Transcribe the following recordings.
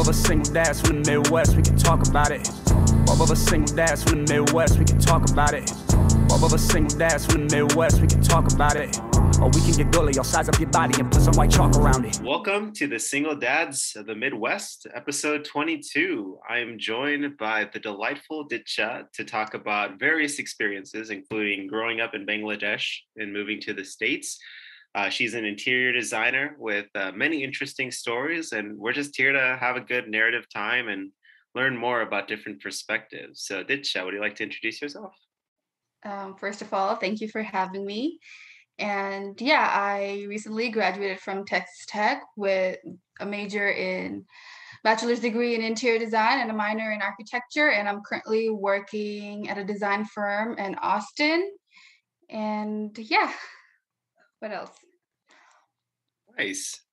of us single dads from the Midwest, we can talk about it. Both of us single dads from the Midwest, we can talk about it. Both of us single dads from the Midwest, we can talk about it. Or we can get gully, I'll size up your body and put some white chalk around it. Welcome to the Single Dads of the Midwest, episode 22. I am joined by the delightful Ditsha to talk about various experiences, including growing up in Bangladesh and moving to the States. She's an interior designer with many interesting stories, and we're just here to have a good narrative time and learn more about different perspectives. So Ditsha, would you like to introduce yourself? First of all, thank you for having me. And yeah, I recently graduated from Texas Tech with a major in bachelor's degree in interior design and a minor in architecture. And I'm currently working at a design firm in Austin. And yeah, what else? Nice.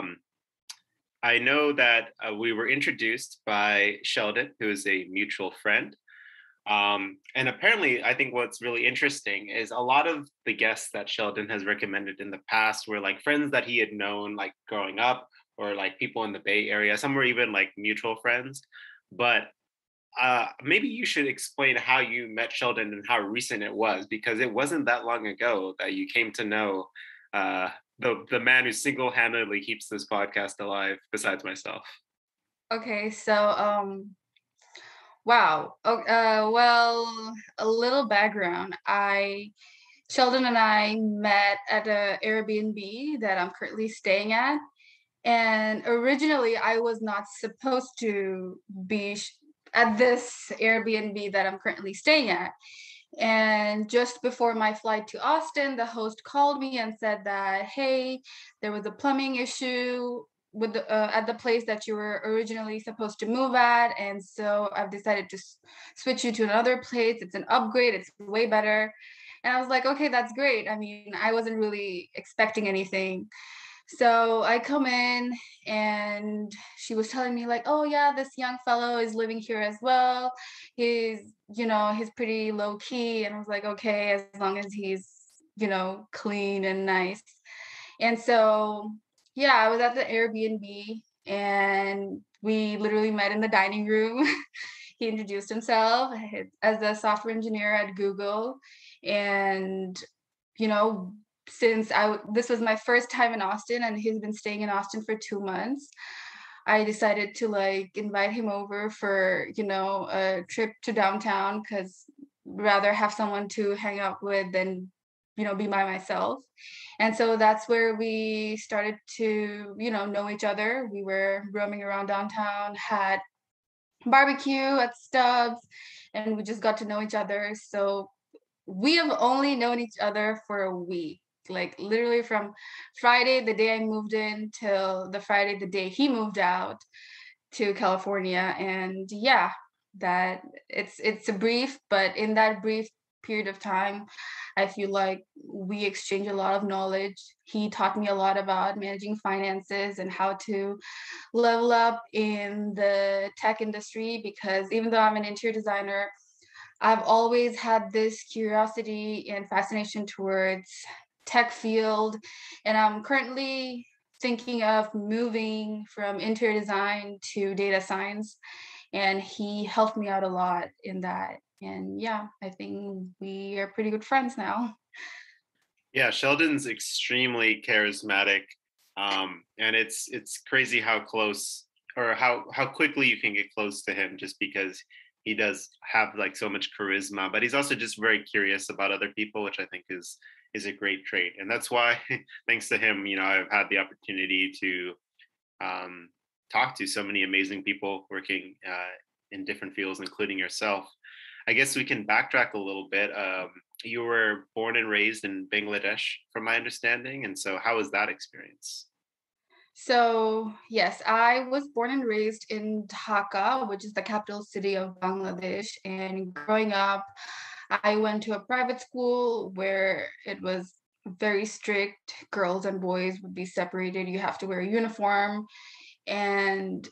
I know that we were introduced by Sheldon, who is a mutual friend. And apparently, I think what's really interesting is a lot of the guests that Sheldon has recommended in the past were like friends that he had known like growing up, or like people in the Bay Area. Some were even like mutual friends. But maybe you should explain how you met Sheldon and how recent it was, because it wasn't that long ago that you came to know the man who single-handedly keeps this podcast alive, besides myself. Okay, so wow. Well, a little background. Sheldon and I met at an Airbnb that I'm currently staying at. And originally, I was not supposed to be at this Airbnb that I'm currently staying at. And just before my flight to Austin, the host called me and said that, hey, there was a plumbing issue with at the place that you were originally supposed to move at, and so I've decided to switch you to another place. It's an upgrade, it's way better. And I was like, okay, that's great. I mean, I wasn't really expecting anything. So I come in and she was telling me like, oh yeah, this young fellow is living here as well. He's pretty low key. And I was like, okay, as long as he's, clean and nice. And so yeah, I was at the Airbnb and we literally met in the dining room. He introduced himself as a software engineer at Google. And, since this was my first time in Austin and he's been staying in Austin for 2 months, I decided to invite him over for, a trip to downtown, because rather have someone to hang out with than be by myself. And so that's where we started to, know each other. We were roaming around downtown, had barbecue at Stubbs, and we just got to know each other. So we have only known each other for a week, like literally from Friday, the day I moved in, till the Friday, the day he moved out to California. And yeah, that it's a brief, but in that brief period of time, I feel like we exchanged a lot of knowledge. He taught me a lot about managing finances and how to level up in the tech industry, because even though I'm an interior designer, I've always had this curiosity and fascination towards tech field. And I'm currently thinking of moving from interior design to data science. And he helped me out a lot in that. And yeah, I think we are pretty good friends now. Yeah, Sheldon's extremely charismatic, and it's crazy how close, or how quickly you can get close to him, just because he does have like so much charisma. But he's also just very curious about other people, which I think is a great trait. And that's why, thanks to him, I've had the opportunity to talk to so many amazing people working in different fields, including yourself. I guess we can backtrack a little bit. You were born and raised in Bangladesh, from my understanding. And so how was that experience? So yes, I was born and raised in Dhaka, which is the capital city of Bangladesh. And growing up, I went to a private school where it was very strict. Girls and boys would be separated. You have to wear a uniform. And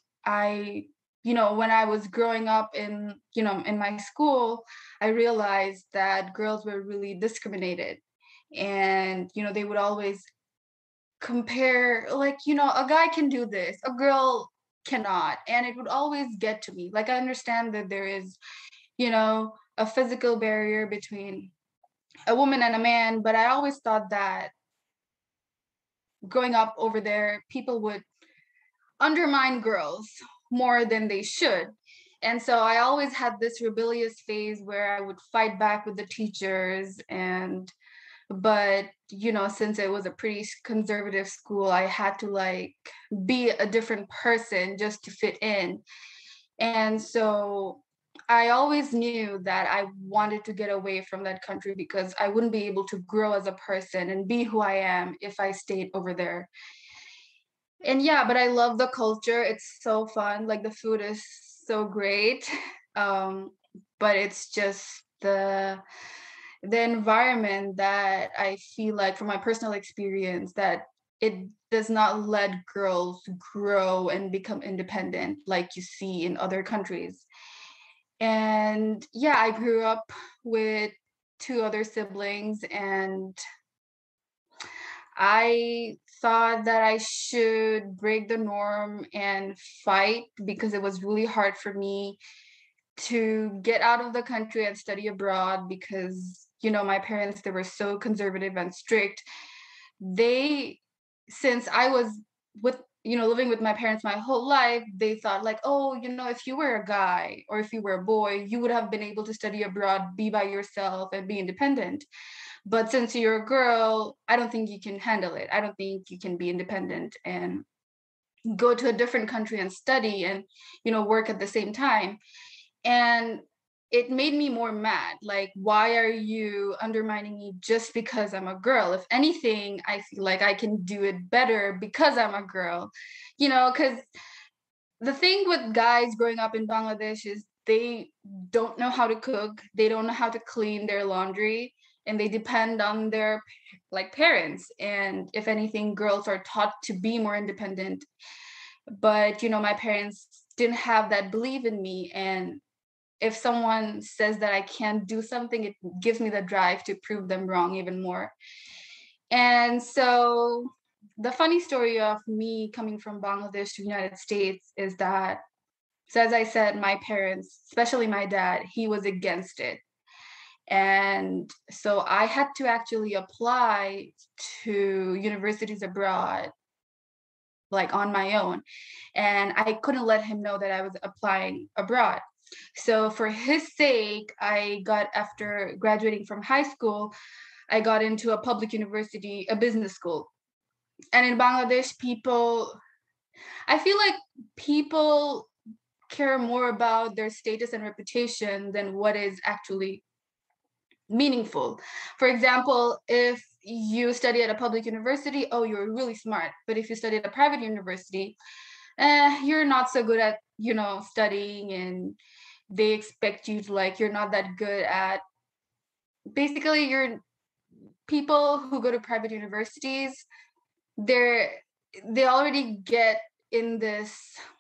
when I was growing up in my school, I realized that girls were really discriminated. And, they would always compare, a guy can do this, a girl cannot. And it would always get to me. Like, I understand that there is, you know, a physical barrier between a woman and a man, but I always thought that growing up over there, people would undermine girls more than they should. And so I always had this rebellious phase where I would fight back with the teachers. And but since it was a pretty conservative school, I had to like be a different person just to fit in. And so I always knew that I wanted to get away from that country because I wouldn't be able to grow as a person and be who I am if I stayed over there. And yeah, but I love the culture. It's so fun. Like, the food is so great. But it's just the environment that I feel like, from my personal experience, that it does not let girls grow and become independent like you see in other countries. And yeah, I grew up with two other siblings, and I thought that I should break the norm and fight, because it was really hard for me to get out of the country and study abroad, because my parents, they were so conservative and strict. They Since I was with living with my parents my whole life, they thought like, oh, if you were a guy or if you were a boy, you would have been able to study abroad, be by yourself and be independent. But since you're a girl, I don't think you can handle it. I don't think you can be independent and go to a different country and study and work at the same time. And it made me more mad. Like, why are you undermining me just because I'm a girl? If anything, I feel like I can do it better because I'm a girl. Because the thing with guys growing up in Bangladesh is they don't know how to cook, they don't know how to clean their laundry, and they depend on their parents. And if anything, girls are taught to be more independent. But my parents didn't have that belief in me, and if someone says that I can't do something, it gives me the drive to prove them wrong even more. And so the funny story of me coming from Bangladesh to the United States is that, so as I said, my parents, especially my dad, he was against it. And so I had to actually apply to universities abroad, like on my own. And I couldn't let him know that I was applying abroad. So for his sake, after graduating from high school, I got into a public university, a business school. And in Bangladesh, I feel like people care more about their status and reputation than what is actually meaningful. For example, if you study at a public university, oh, you're really smart. But if you study at a private university, you're not so good at, studying, and they expect you to, like, you're not that good at, basically, you're people who go to private universities, they already get in this,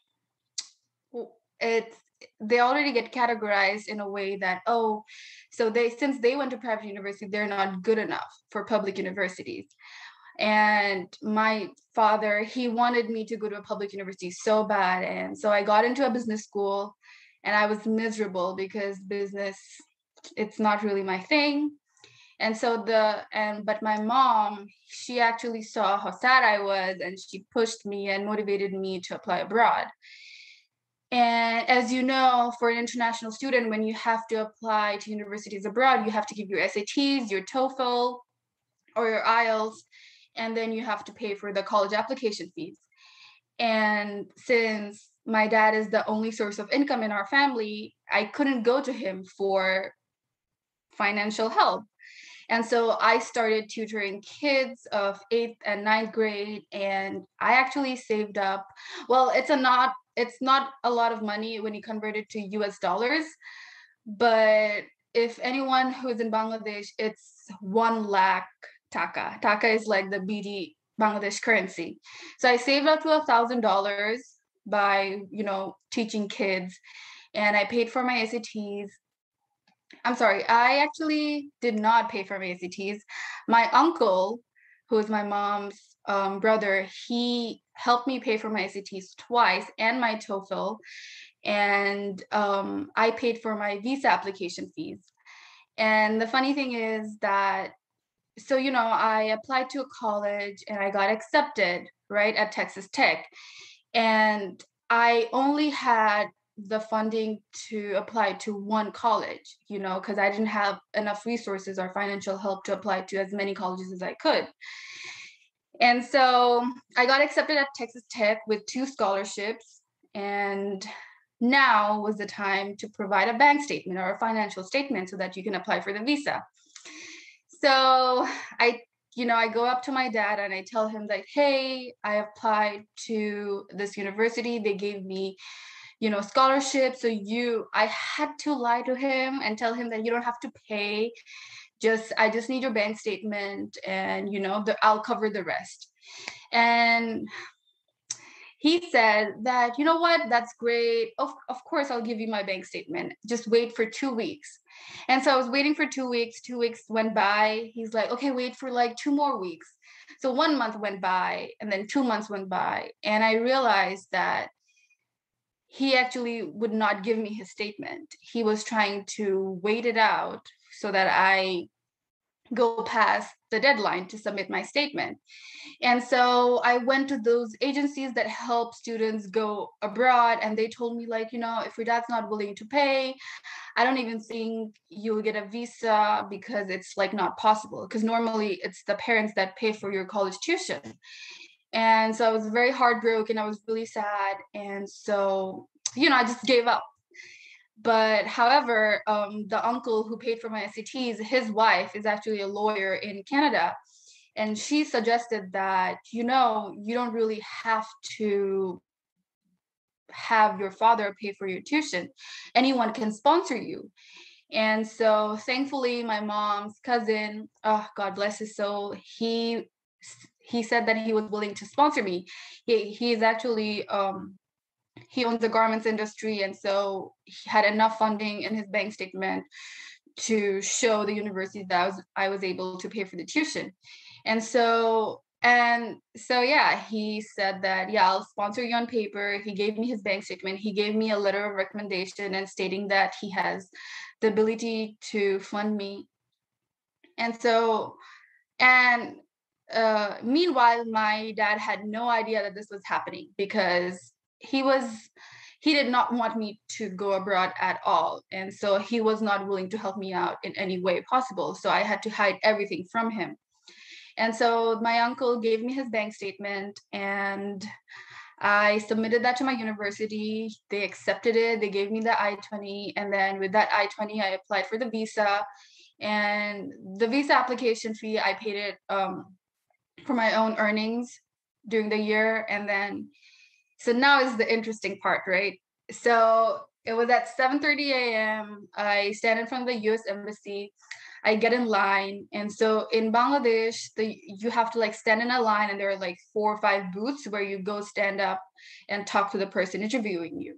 it's they already get categorized in a way that, oh, so since they went to private university, they're not good enough for public universities. And my father, he wanted me to go to a public university so bad. And so I got into a business school, and I was miserable because business, it's not really my thing. And so but my mom, she actually saw how sad I was, and she pushed me and motivated me to apply abroad. And as you know, for an international student, when you have to apply to universities abroad, you have to give your SATs, your TOEFL, or your IELTS, and then you have to pay for the college application fees. And since my dad is the only source of income in our family, I couldn't go to him for financial help. And so I started tutoring kids of 8th and 9th grade, and I actually saved up. Well, it's not a lot of money when you convert it to US dollars, but if anyone who is in Bangladesh, it's 1 lakh taka. Taka is like the BD Bangladesh currency. So I saved up to $1,000 by, teaching kids, and I paid for my SATs. I'm sorry, I actually did not pay for my SATs. My uncle, who is my mom's brother, he helped me pay for my SATs twice and my TOEFL. And I paid for my visa application fees. And the funny thing is that, so, I applied to a college and I got accepted, right, at Texas Tech. And I only had the funding to apply to one college, because I didn't have enough resources or financial help to apply to as many colleges as I could. And so I got accepted at Texas Tech with 2 scholarships. And now was the time to provide a bank statement or a financial statement so that you can apply for the visa. So I go up to my dad and I tell him that, hey, I applied to this university. They gave me, scholarship. So I had to lie to him and tell him that you don't have to pay. I just need your bank statement and, I'll cover the rest. And he said that, you know what, that's great. Of course, I'll give you my bank statement. Just wait for 2 weeks. And so I was waiting for 2 weeks. 2 weeks went by. He's like, okay, wait for like 2 more weeks. So 1 month went by and then 2 months went by. And I realized that he actually would not give me his statement. He was trying to wait it out so that I go past the deadline to submit my statement. And so I went to those agencies that help students go abroad, and they told me, like, if your dad's not willing to pay, I don't even think you'll get a visa because it's like not possible, because normally it's the parents that pay for your college tuition. And so I was very heartbroken. I was really sad. And so, I just gave up. But however, the uncle who paid for my SATs, his wife is actually a lawyer in Canada. And she suggested that, you don't really have to have your father pay for your tuition. Anyone can sponsor you. And so thankfully, my mom's cousin, oh, God bless his soul, he said that he was willing to sponsor me. He is actually he owns the garments industry, and so he had enough funding in his bank statement to show the university that I was able to pay for the tuition. And so yeah, he said that, yeah, I'll sponsor you on paper. He gave me his bank statement. He gave me a letter of recommendation and stating that he has the ability to fund me. And so, meanwhile, my dad had no idea that this was happening, because he did not want me to go abroad at all. And so he was not willing to help me out in any way possible. So I had to hide everything from him. And so my uncle gave me his bank statement and I submitted that to my university. They accepted it. They gave me the I-20. And then with that I-20, I applied for the visa. And the visa application fee, I paid it for my own earnings during the year. And then, so now is the interesting part, right? So it was at 7:30 a.m. I stand in front of the US Embassy. I get in line. And so in Bangladesh, you have to like stand in a line, and there are like 4 or 5 booths where you go stand up and talk to the person interviewing you.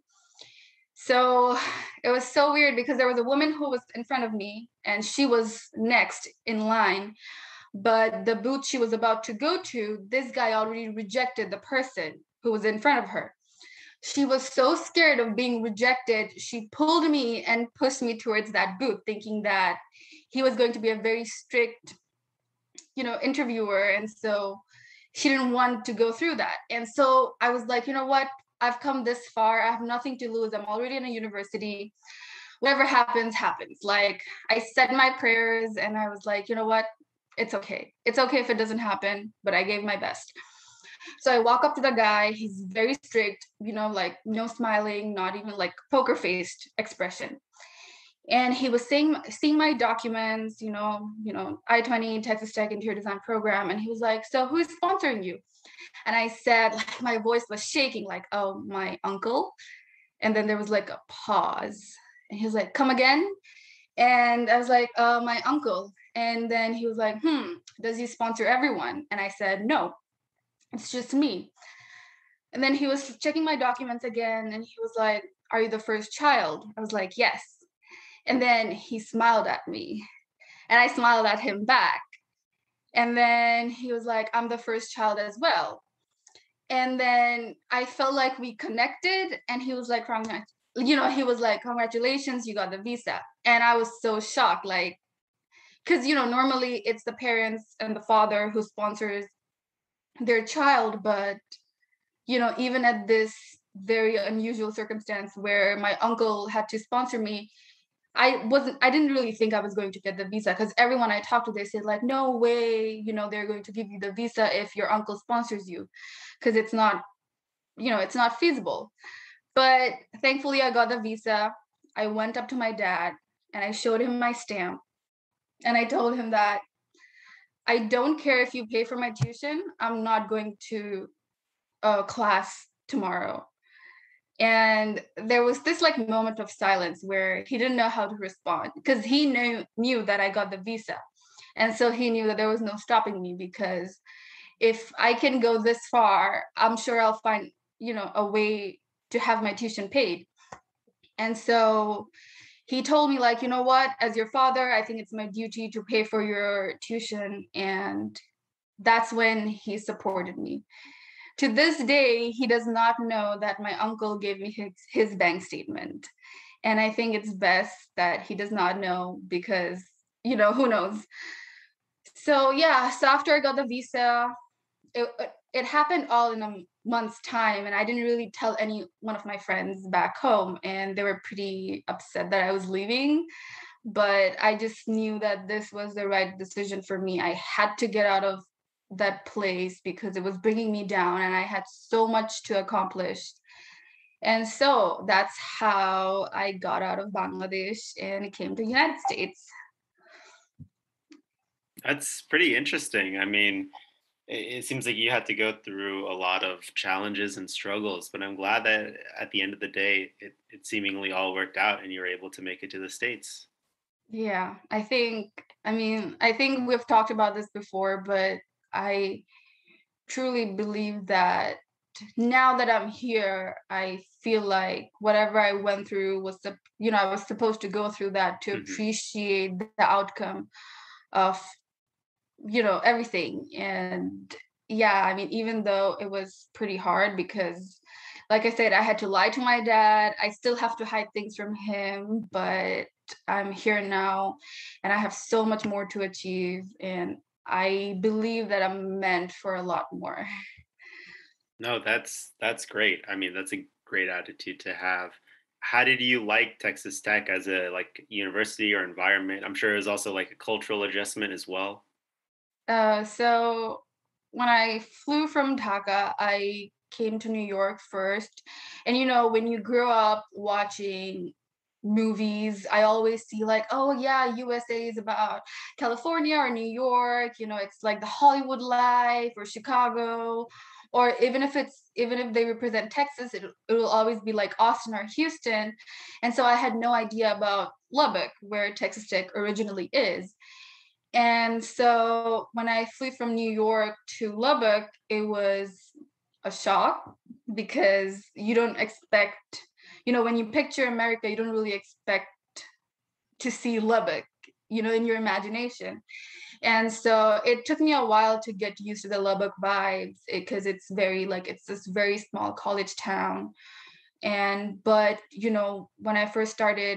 So it was so weird because there was a woman who was in front of me and she was next in line. But the booth she was about to go to, this guy already rejected the person who was in front of her. She was so scared of being rejected, she pulled me and pushed me towards that booth, thinking that he was going to be a very strict, interviewer. And so she didn't want to go through that. And so I was like, you know what? I've come this far. I have nothing to lose. I'm already in a university. Whatever happens, happens. Like, I said my prayers and I was like, you know what? It's okay. It's okay if it doesn't happen, but I gave my best. So I walk up to the guy. He's very strict, like no smiling, not even like poker faced expression. And he was seeing my documents, I-20 Texas Tech Interior Design Program. And he was like, so who is sponsoring you? And I said, like, my voice was shaking, like, oh, my uncle. And then there was like a pause. And he was like, come again? And I was like, my uncle. And then he was like, does he sponsor everyone? And I said, no, it's just me. And then he was checking my documents again. And he was like, are you the first child? I was like, yes. And then he smiled at me and I smiled at him back. And then he was like, I'm the first child as well. And then I felt like we connected, and he was like, he was like, congratulations, you got the visa. And I was so shocked, like, because, normally it's the parents and the father who sponsors their child. But, even at this very unusual circumstance where my uncle had to sponsor me, I didn't really think I was going to get the visa, because everyone I talked to, they said like, no way, they're going to give you the visa if your uncle sponsors you, because it's not, it's not feasible. But thankfully I got the visa. I went up to my dad and I showed him my stamp, and I told him that I don't care if you pay for my tuition, I'm not going to a class tomorrow. And there was this like moment of silence where he didn't know how to respond, because he knew that I got the visa. And so he knew that there was no stopping me, because if I can go this far, I'm sure I'll find, a way to have my tuition paid. And so he told me, like, you know what, as your father, I think it's my duty to pay for your tuition. And that's when he supported me. To this day, he does not know that my uncle gave me his bank statement. And I think it's best that he does not know, because, who knows? So yeah, so after I got the visa, it happened all in a month's time, and I didn't really tell any one of my friends back home, and they were pretty upset that I was leaving. But I just knew that this was the right decision for me. I had to get out of that place because it was bringing me down, and I had so much to accomplish. And so that's how I got out of Bangladesh and came to the United States. That's pretty interesting. I mean, it seems like you had to go through a lot of challenges and struggles, but I'm glad that at the end of the day, it seemingly all worked out and you were able to make it to the States. Yeah, I think we've talked about this before, but I truly believe that now that I'm here, I feel like whatever I went through I was supposed to go through that to Hmm. appreciate the outcome of, everything. And yeah, I mean, even though it was pretty hard, because like I said, I had to lie to my dad, I still have to hide things from him, but I'm here now and I have so much more to achieve. And I believe that I'm meant for a lot more. No, that's great. I mean, that's a great attitude to have. How did you like Texas Tech as a like university or environment? I'm sure it was also like a cultural adjustment as well. So when I flew from Dhaka, I came to New York first. And when you grow up watching movies, I always see like, oh yeah, USA is about California or New York, it's like the Hollywood life, or Chicago, or even if they represent Texas, it will always be like Austin or Houston. And so I had no idea about Lubbock, where Texas Tech originally is. And so when I flew from New York to Lubbock, it was a shock, because you don't expect, when you picture America, you don't really expect to see Lubbock, in your imagination. And so it took me a while to get used to the Lubbock vibes, because it's very like, it's this very small college town. But when I first started,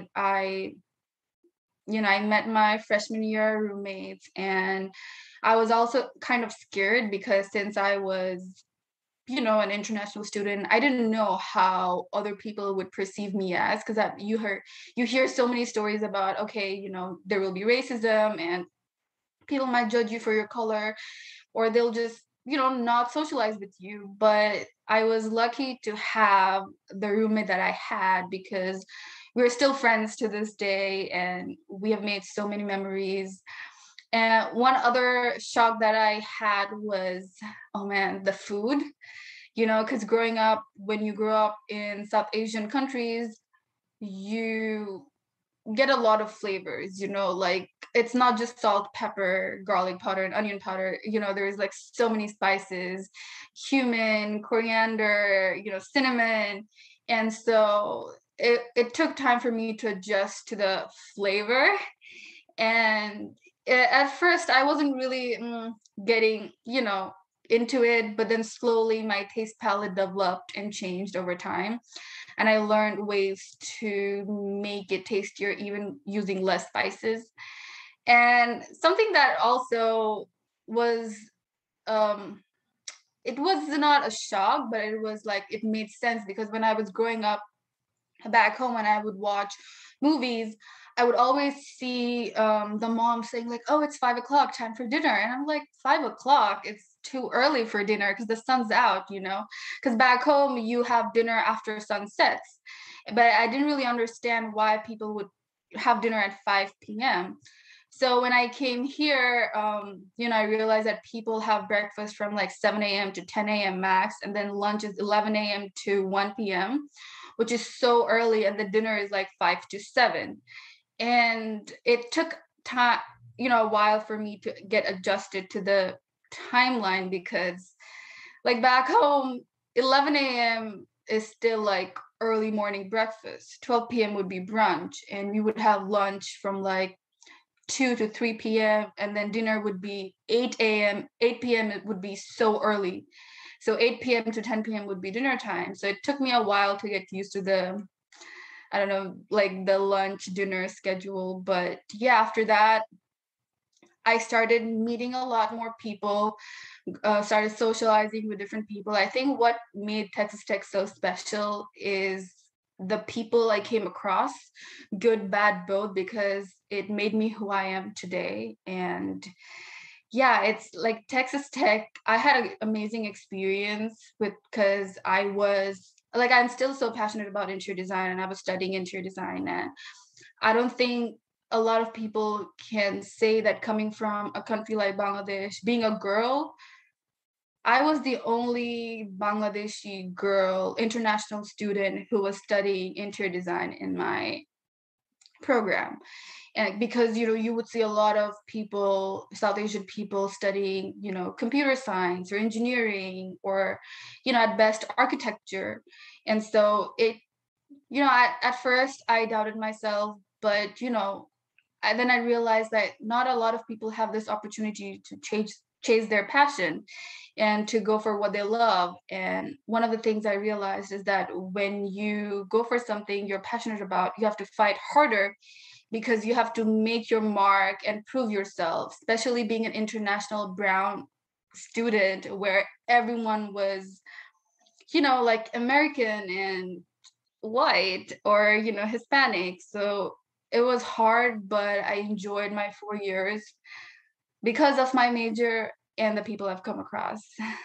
I met my freshman year roommates, and I was also kind of scared, because since I was, an international student, I didn't know how other people would perceive me as, because you hear so many stories about, okay, there will be racism and people might judge you for your color, or they'll just, not socialize with you. But I was lucky to have the roommate that I had, because we're still friends to this day and we have made so many memories. And one other shock that I had was, oh man, the food, because growing up, when you grow up in South Asian countries, you get a lot of flavors, like it's not just salt, pepper, garlic powder, and onion powder. There's like so many spices, cumin, coriander, cinnamon. And so it took time for me to adjust to the flavor. And at first I wasn't really getting, into it, but then slowly my taste palette developed and changed over time. And I learned ways to make it tastier, even using less spices. And something that also was, um, it was not a shock, but it was like, it made sense because when I was growing up back home and I would watch movies, I would always see the mom saying like, "Oh, it's 5 o'clock, time for dinner," and I'm like, 5 o'clock? It's too early for dinner because the sun's out, you know. Because back home you have dinner after sun sets, but I didn't really understand why people would have dinner at 5 p.m. So when I came here, I realized that people have breakfast from like 7 a.m. to 10 a.m. max, and then lunch is 11 a.m. to 1 p.m., which is so early, and the dinner is like 5 to 7. And it took time, a while for me to get adjusted to the timeline because, like back home, 11 a.m. is still like early morning breakfast. 12 p.m. would be brunch, and we would have lunch from like 2 to 3 p.m. and then dinner would be 8 a.m. 8 p.m. it would be so early. So 8 p.m. to 10 p.m. would be dinner time. So it took me a while to get used to the, I don't know, like the lunch dinner schedule. But yeah, after that, I started meeting a lot more people, started socializing with different people. I think what made Texas Tech so special is the people I came across, good, bad, both, because it made me who I am today. And yeah, it's like Texas Tech, I had an amazing experience with, because I was like, I'm still so passionate about interior design and I was studying interior design. And I don't think a lot of people can say that coming from a country like Bangladesh, being a girl, I was the only Bangladeshi girl, international student who was studying interior design in my program. And because, you would see a lot of people, South Asian people studying, computer science or engineering or, at best architecture. And so at first I doubted myself, but, then I realized that not a lot of people have this opportunity to chase their passion and to go for what they love. And one of the things I realized is that when you go for something you're passionate about, you have to fight harder because you have to make your mark and prove yourself, especially being an international brown student where everyone was, like American and white or, Hispanic. So it was hard, but I enjoyed my 4 years because of my major and the people I've come across.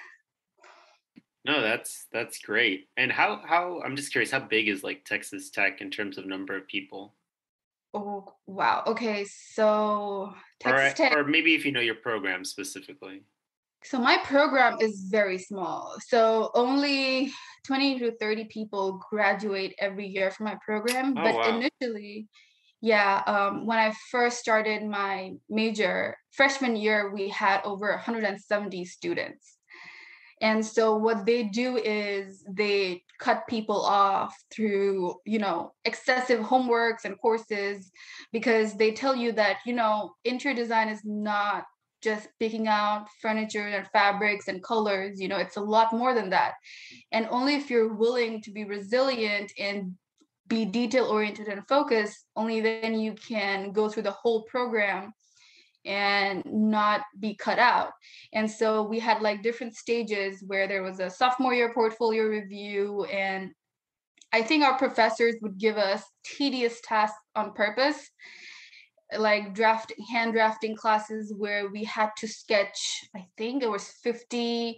No, that's great. And how I'm just curious, how big is like Texas Tech in terms of number of people? Oh, wow. Okay, so Or Texas Tech. or maybe if you know your program specifically. So my program is very small. So only 20 to 30 people graduate every year from my program. Oh But wow. initially, yeah, when I first started my major, freshman year, we had over 170 students. And so what they do is they cut people off through, excessive homeworks and courses because they tell you that, interior design is not just picking out furniture and fabrics and colors, it's a lot more than that. And only if you're willing to be resilient and be detail oriented and focused, only then you can go through the whole program and not be cut out. And so we had like different stages where there was a sophomore year portfolio review. And I think our professors would give us tedious tasks on purpose, like hand drafting classes where we had to sketch, I think it was 50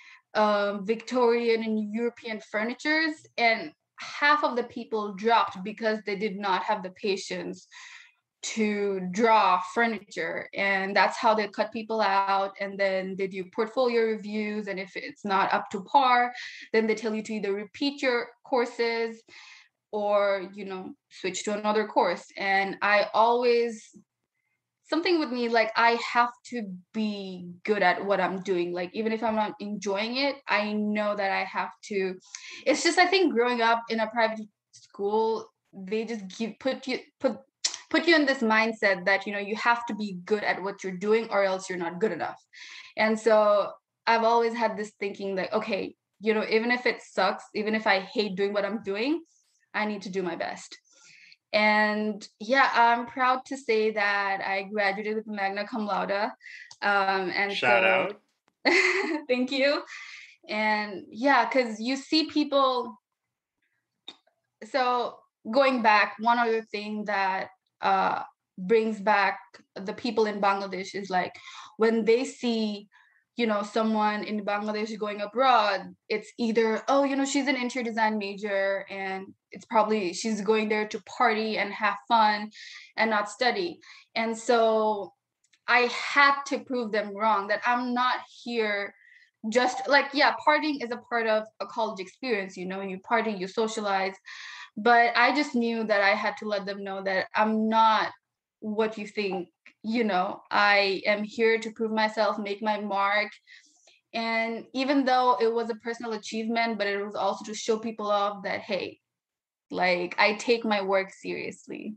Victorian and European furnitures. And half of the people dropped because they did not have the patience to draw furniture. And that's how they cut people out. And then they do portfolio reviews, and if it's not up to par, then they tell you to either repeat your courses or switch to another course. And I always, something with me, like I have to be good at what I'm doing. Like even if I'm not enjoying it, I know that I have to. It's just, I think growing up in a private school, they just put you in this mindset that you have to be good at what you're doing or else you're not good enough. And so I've always had this thinking like, okay, you know, even if it sucks, even if I hate doing what I'm doing, I need to do my best. And yeah, I'm proud to say that I graduated with magna cum laude. And Shout so out. thank you. And yeah, because you see people. So going back, one other thing that uh, brings back the people in Bangladesh is like when they see, you know, someone in Bangladesh going abroad, it's either, oh, you know, she's an interior design major and it's probably she's going there to party and have fun and not study. And so I had to prove them wrong that I'm not here just like, yeah, partying is a part of a college experience, you know, you party, you socialize, but I just knew that I had to let them know that I'm not what you think. You know, I am here to prove myself, make my mark. And even though it was a personal achievement, but it was also to show people off that, hey, like I take my work seriously.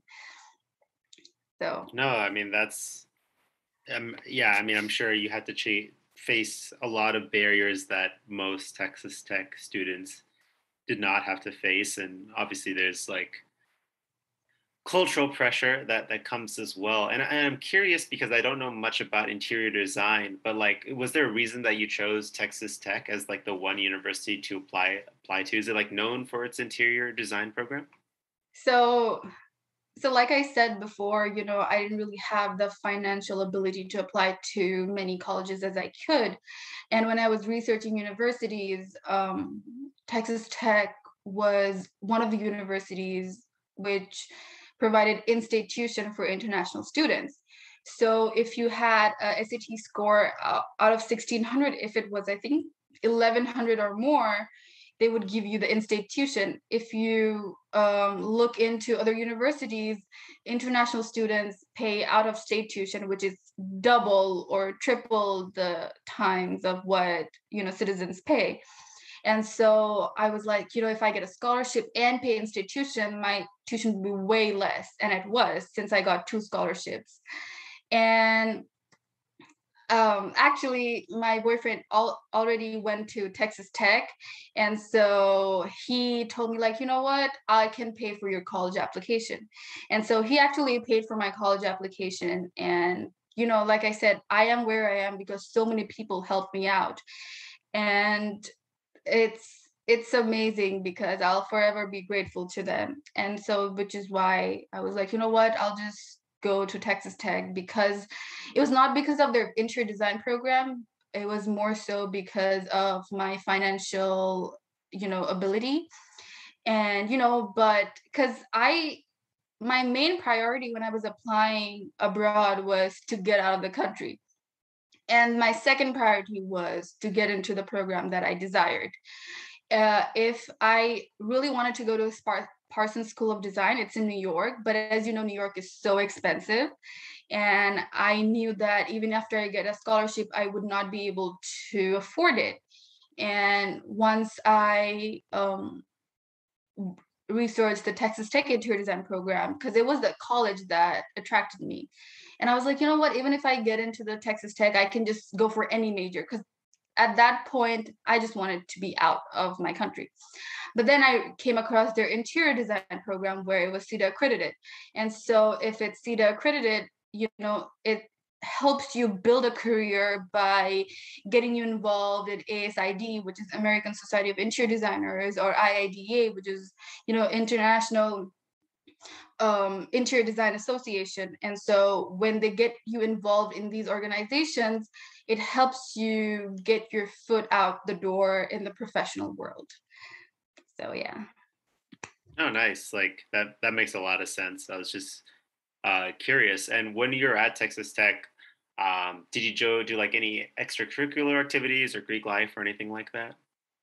So, No, I mean that's yeah. I mean, I'm sure you had to face a lot of barriers that most Texas Tech students did not have to face, and obviously there's like cultural pressure that comes as well. And I'm curious because I don't know much about interior design, but like, was there a reason that you chose Texas Tech as like the one university to apply to? Is it like known for its interior design program? so so like I said before, you know, I didn't really have the financial ability to apply to many colleges as I could. And when I was researching universities, Texas Tech was one of the universities which provided in-state tuition for international students. So if you had a SAT score out of 1600, if it was, I think, 1100 or more, they would give you the in-state tuition. If you look into other universities, international students pay out-of-state tuition, which is double or triple the times of what, you know, citizens pay. And so I was like, you know, if I get a scholarship and pay in-state tuition, my tuition would be way less. And it was, since I got 2 scholarships. And actually my boyfriend already went to Texas Tech, and so he told me like, you know what, I can pay for your college application. And so he actually paid for my college application. And you know, like I said, I am where I am because so many people helped me out. And it's amazing because I'll forever be grateful to them. And so which is why I was like, you know what, I'll just go to Texas Tech, because it was not because of their interior design program. It was more so because of my financial, you know, ability. And, you know, but because my main priority when I was applying abroad was to get out of the country. And my second priority was to get into the program that I desired. If I really wanted to go to Parsons School of Design, it's in New York, but as you know, New York is so expensive. And I knew that even after I get a scholarship, I would not be able to afford it. And once I researched the Texas Tech interior design program, because it was the college that attracted me. And I was like, you know what, even if I get into the Texas Tech, I can just go for any major, because at that point, I just wanted to be out of my country. But then I came across their interior design program where it was CETA accredited. And so if it's CETA accredited, you know, it helps you build a career by getting you involved in ASID, which is American Society of Interior Designers, or IIDA, which is, you know, International Interior Design Association. And so when they get you involved in these organizations, it helps you get your foot out the door in the professional world. So yeah. Oh, nice. Like that makes a lot of sense. I was just curious. And when you're at Texas Tech, did you do like any extracurricular activities or Greek life or anything like that?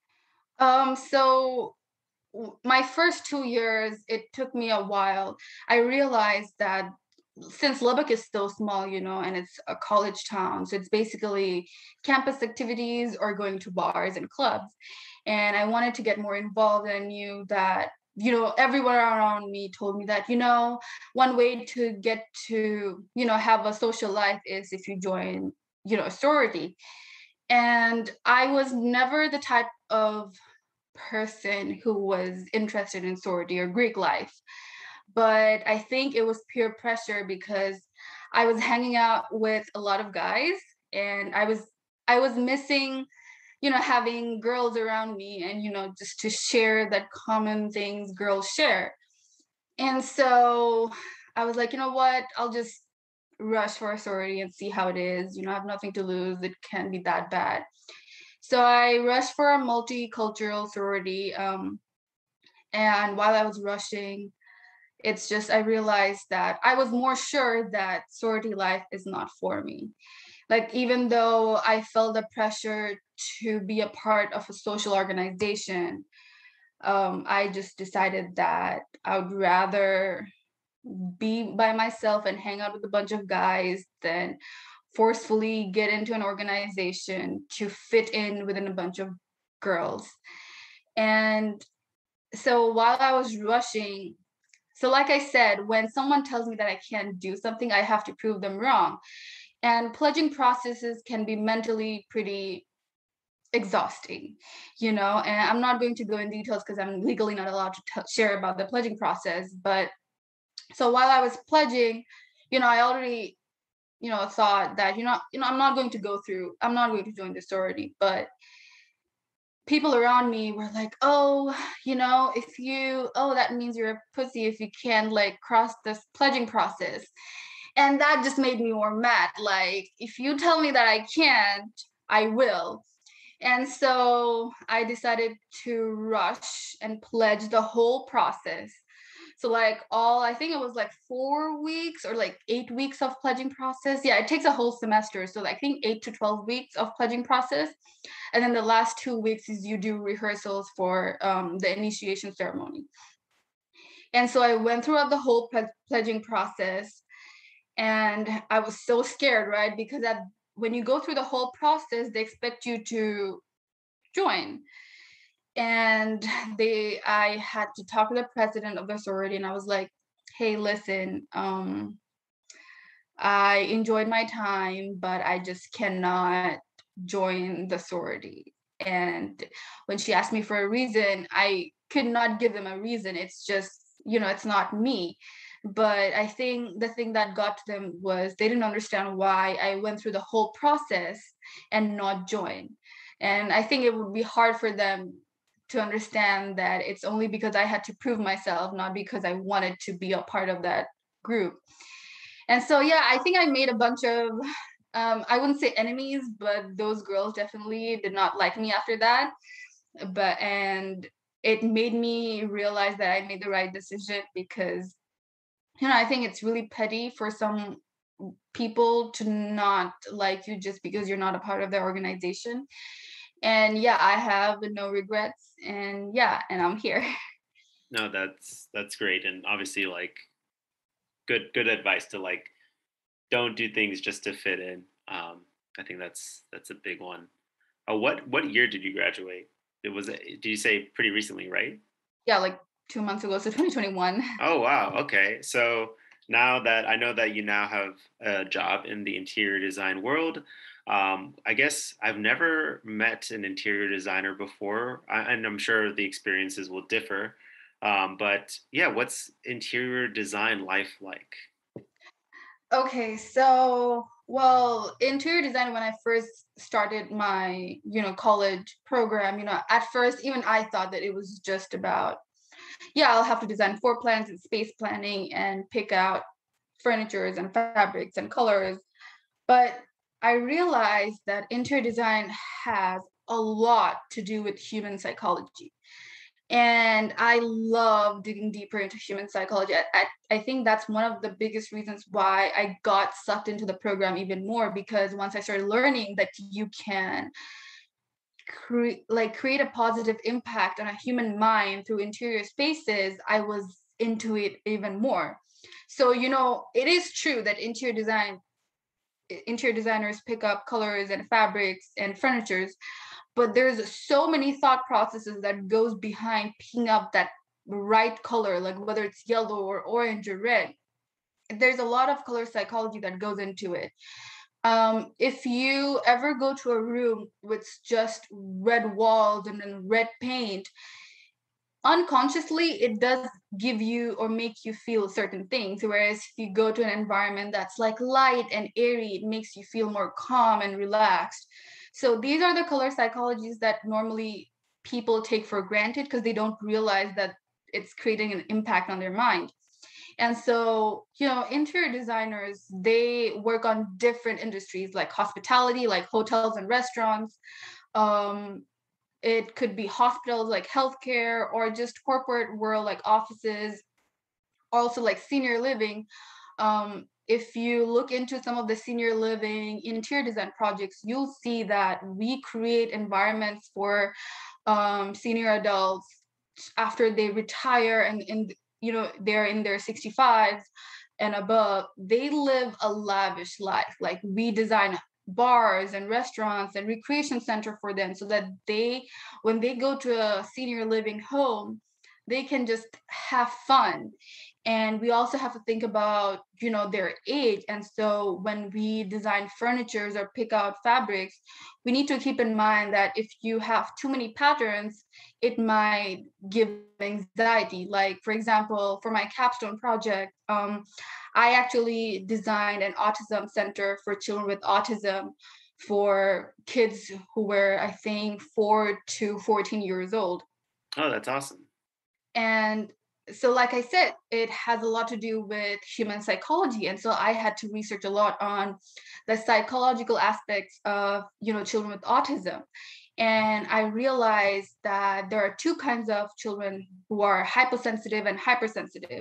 So my first 2 years, it took me a while. I realized that since Lubbock is still small, you know, and it's a college town, so it's basically campus activities or going to bars and clubs. And I wanted to get more involved, and I knew that, you know, everyone around me told me that, you know, one way to get to, you know, have a social life is if you join, you know, a sorority. And I was never the type of person who was interested in sorority or Greek life. But I think it was peer pressure because I was hanging out with a lot of guys, and I was missing, having girls around me, and just to share that common things girls share. And so I was like, you know what? I'll just rush for a sorority and see how it is. I have nothing to lose. It can't be that bad. So I rushed for a multicultural sorority. And while I was rushing, it's just I realized that I was more sure that sorority life is not for me. Like, even though I felt the pressure to be a part of a social organization, I just decided that I would rather be by myself and hang out with a bunch of guys than forcefully get into an organization to fit in within a bunch of girls. And so while I was rushing, so like I said, when someone tells me that I can't do something, I have to prove them wrong. And pledging processes can be mentally pretty exhausting, and I'm not going to go in details because I'm legally not allowed to share about the pledging process. But so while I was pledging, I already, thought that, I'm not going to join the sorority. But people around me were like, oh, if you, oh, that means you're a pussy if you can't like cross this pledging process. And that just made me more mad. Like, if you tell me that I can't, I will. And so I decided to rush and pledge the whole process. So like I think it was like 4 weeks or like 8 weeks of pledging process. Yeah, it takes a whole semester. So I think 8 to 12 weeks of pledging process. And then the last 2 weeks is you do rehearsals for the initiation ceremony. And so I went throughout the whole pledging process, and I was so scared, right? Because when you go through the whole process, they expect you to join. And I had to talk to the president of the sorority, and I was like, hey, listen, I enjoyed my time, but I just cannot join the sorority. And when she asked me for a reason, I could not give them a reason. It's just, it's not me. But I think the thing that got to them was they didn't understand why I went through the whole process and not join. And I think it would be hard for them to understand that it's only because I had to prove myself, not because I wanted to be a part of that group. And so, yeah, I think I made a bunch of, I wouldn't say enemies, but those girls definitely did not like me after that. And it made me realize that I made the right decision because, I think it's really petty for some people to not like you just because you're not a part of their organization. And yeah, I have no regrets, and yeah, and I'm here. No, that's great, and obviously like good advice to like don't do things just to fit in. I think that's a big one. What year did you graduate? Did you say pretty recently, right? Yeah, like 2 months ago, so 2021. Oh wow, okay. So now that I know that you now have a job in the interior design world, I guess I've never met an interior designer before, and I'm sure the experiences will differ. But yeah, what's interior design life like? Okay, so well, interior design, when I first started my, college program, at first even I thought that it was just about, yeah, I'll have to design floor plans and space planning and pick out furnitures and fabrics and colors. But I realized that interior design has a lot to do with human psychology. And I love digging deeper into human psychology. I think that's one of the biggest reasons why I got sucked into the program even more, because once I started learning that you can create a positive impact on a human mind through interior spaces, I was into it even more. So, it is true that interior designers pick up colors and fabrics and furnitures, but there's so many thought processes that goes behind picking up that right color, like whether it's yellow or orange or red. There's a lot of color psychology that goes into it. If you ever go to a room with just red walls and then red paint, unconsciously it does give you or make you feel certain things. Whereas if you go to an environment that's like light and airy, it makes you feel more calm and relaxed. So these are the color psychologies that normally people take for granted because they don't realize that it's creating an impact on their mind. And so, interior designers, they work on different industries like hospitality, like hotels and restaurants. Um, it could be hospitals like healthcare, or just corporate world like offices, also like senior living. If you look into some of the senior living interior design projects, you'll see that we create environments for senior adults after they retire, and they're in their 65s and above. They live a lavish life. Like, we design bars and restaurants and recreation center for them, so that when they go to a senior living home, they can just have fun. And we also have to think about their age. And so when we design furnitures or pick out fabrics, we need to keep in mind that if you have too many patterns, it might give anxiety. Like, for example, for my capstone project, I actually designed an autism center for children with autism, for kids who were, I think, 4 to 14 years old. Oh, that's awesome. And so, like I said, it has a lot to do with human psychology. And so I had to research a lot on the psychological aspects of, children with autism. And I realized that there are two kinds of children who are hypersensitive and hypersensitive.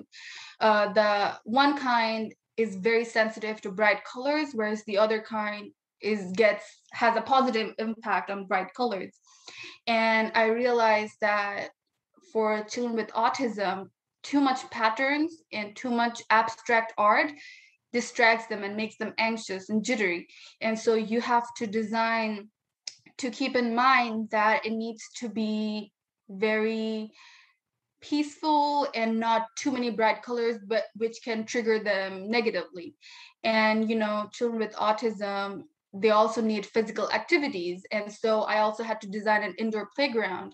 The one kind is very sensitive to bright colors, whereas the other kind has a positive impact on bright colors. And I realized that for children with autism, too much patterns and too much abstract art distracts them and makes them anxious and jittery. And so you have to design to keep in mind that it needs to be very peaceful and not too many bright colors, but which can trigger them negatively. And children with autism, they also need physical activities. And so I also had to design an indoor playground.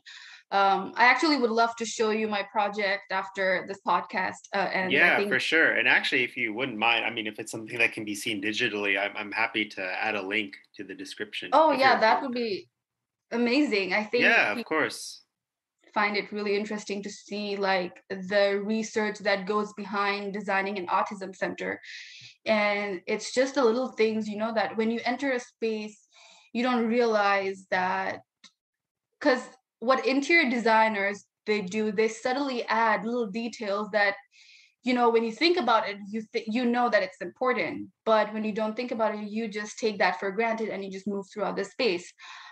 I actually would love to show you my project after this podcast. And I Yeah, think, for sure. And actually, if you wouldn't mind, I mean, if it's something that can be seen digitally, I'm happy to add a link to the description oh if yeah, you're okay that with would that. be amazing. I think Yeah, of course. find it really interesting to see like the research that goes behind designing an autism center. And it's just the little things, that when you enter a space, you don't realize that, because what interior designers they do, they subtly add little details that, when you think about it, you know that it's important. But when you don't think about it, you just take that for granted and you just move throughout the space.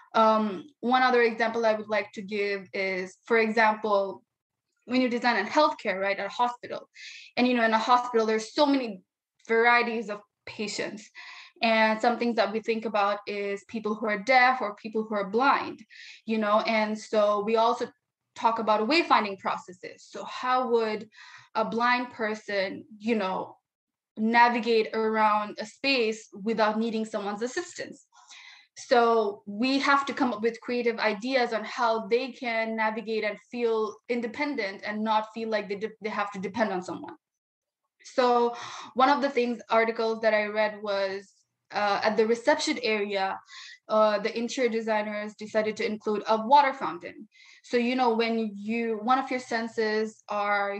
One other example I would like to give is, for example, when you design in healthcare, right, at a hospital, and in a hospital, there's so many varieties of patients. And some things that we think about is people who are deaf or people who are blind, and so we also talk about wayfinding processes. So how would a blind person, navigate around a space without needing someone's assistance? So we have to come up with creative ideas on how they can navigate and feel independent and not feel like they have to depend on someone. So one of the articles that I read was, at the reception area, the interior designers decided to include a water fountain. So, when one of your senses are,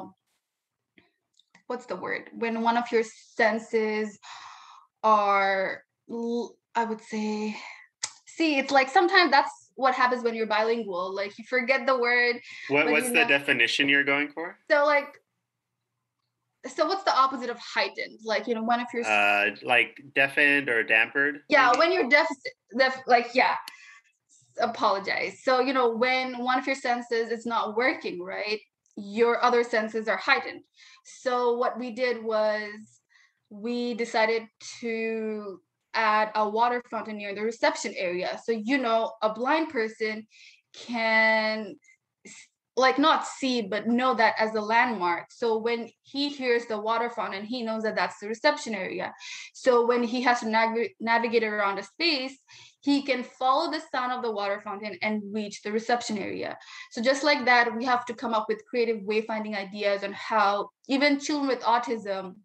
what's the word? When one of your senses are, I would say, see, it's like sometimes that's what happens when you're bilingual. Like, you forget the word, but What's the definition you're going for? So what's the opposite of heightened? Like, one of your Like deafened or dampered, yeah, maybe? when you're like, yeah, apologize. So, when one of your senses is not working, right, your other senses are heightened. So what we did was we decided to add a water fountain near the reception area. So, a blind person can like not see, but know that as a landmark. So when he hears the water fountain, he knows that that's the reception area. So when he has to navigate around a space, he can follow the sound of the water fountain and reach the reception area. So just like that, we have to come up with creative wayfinding ideas on how even children with autism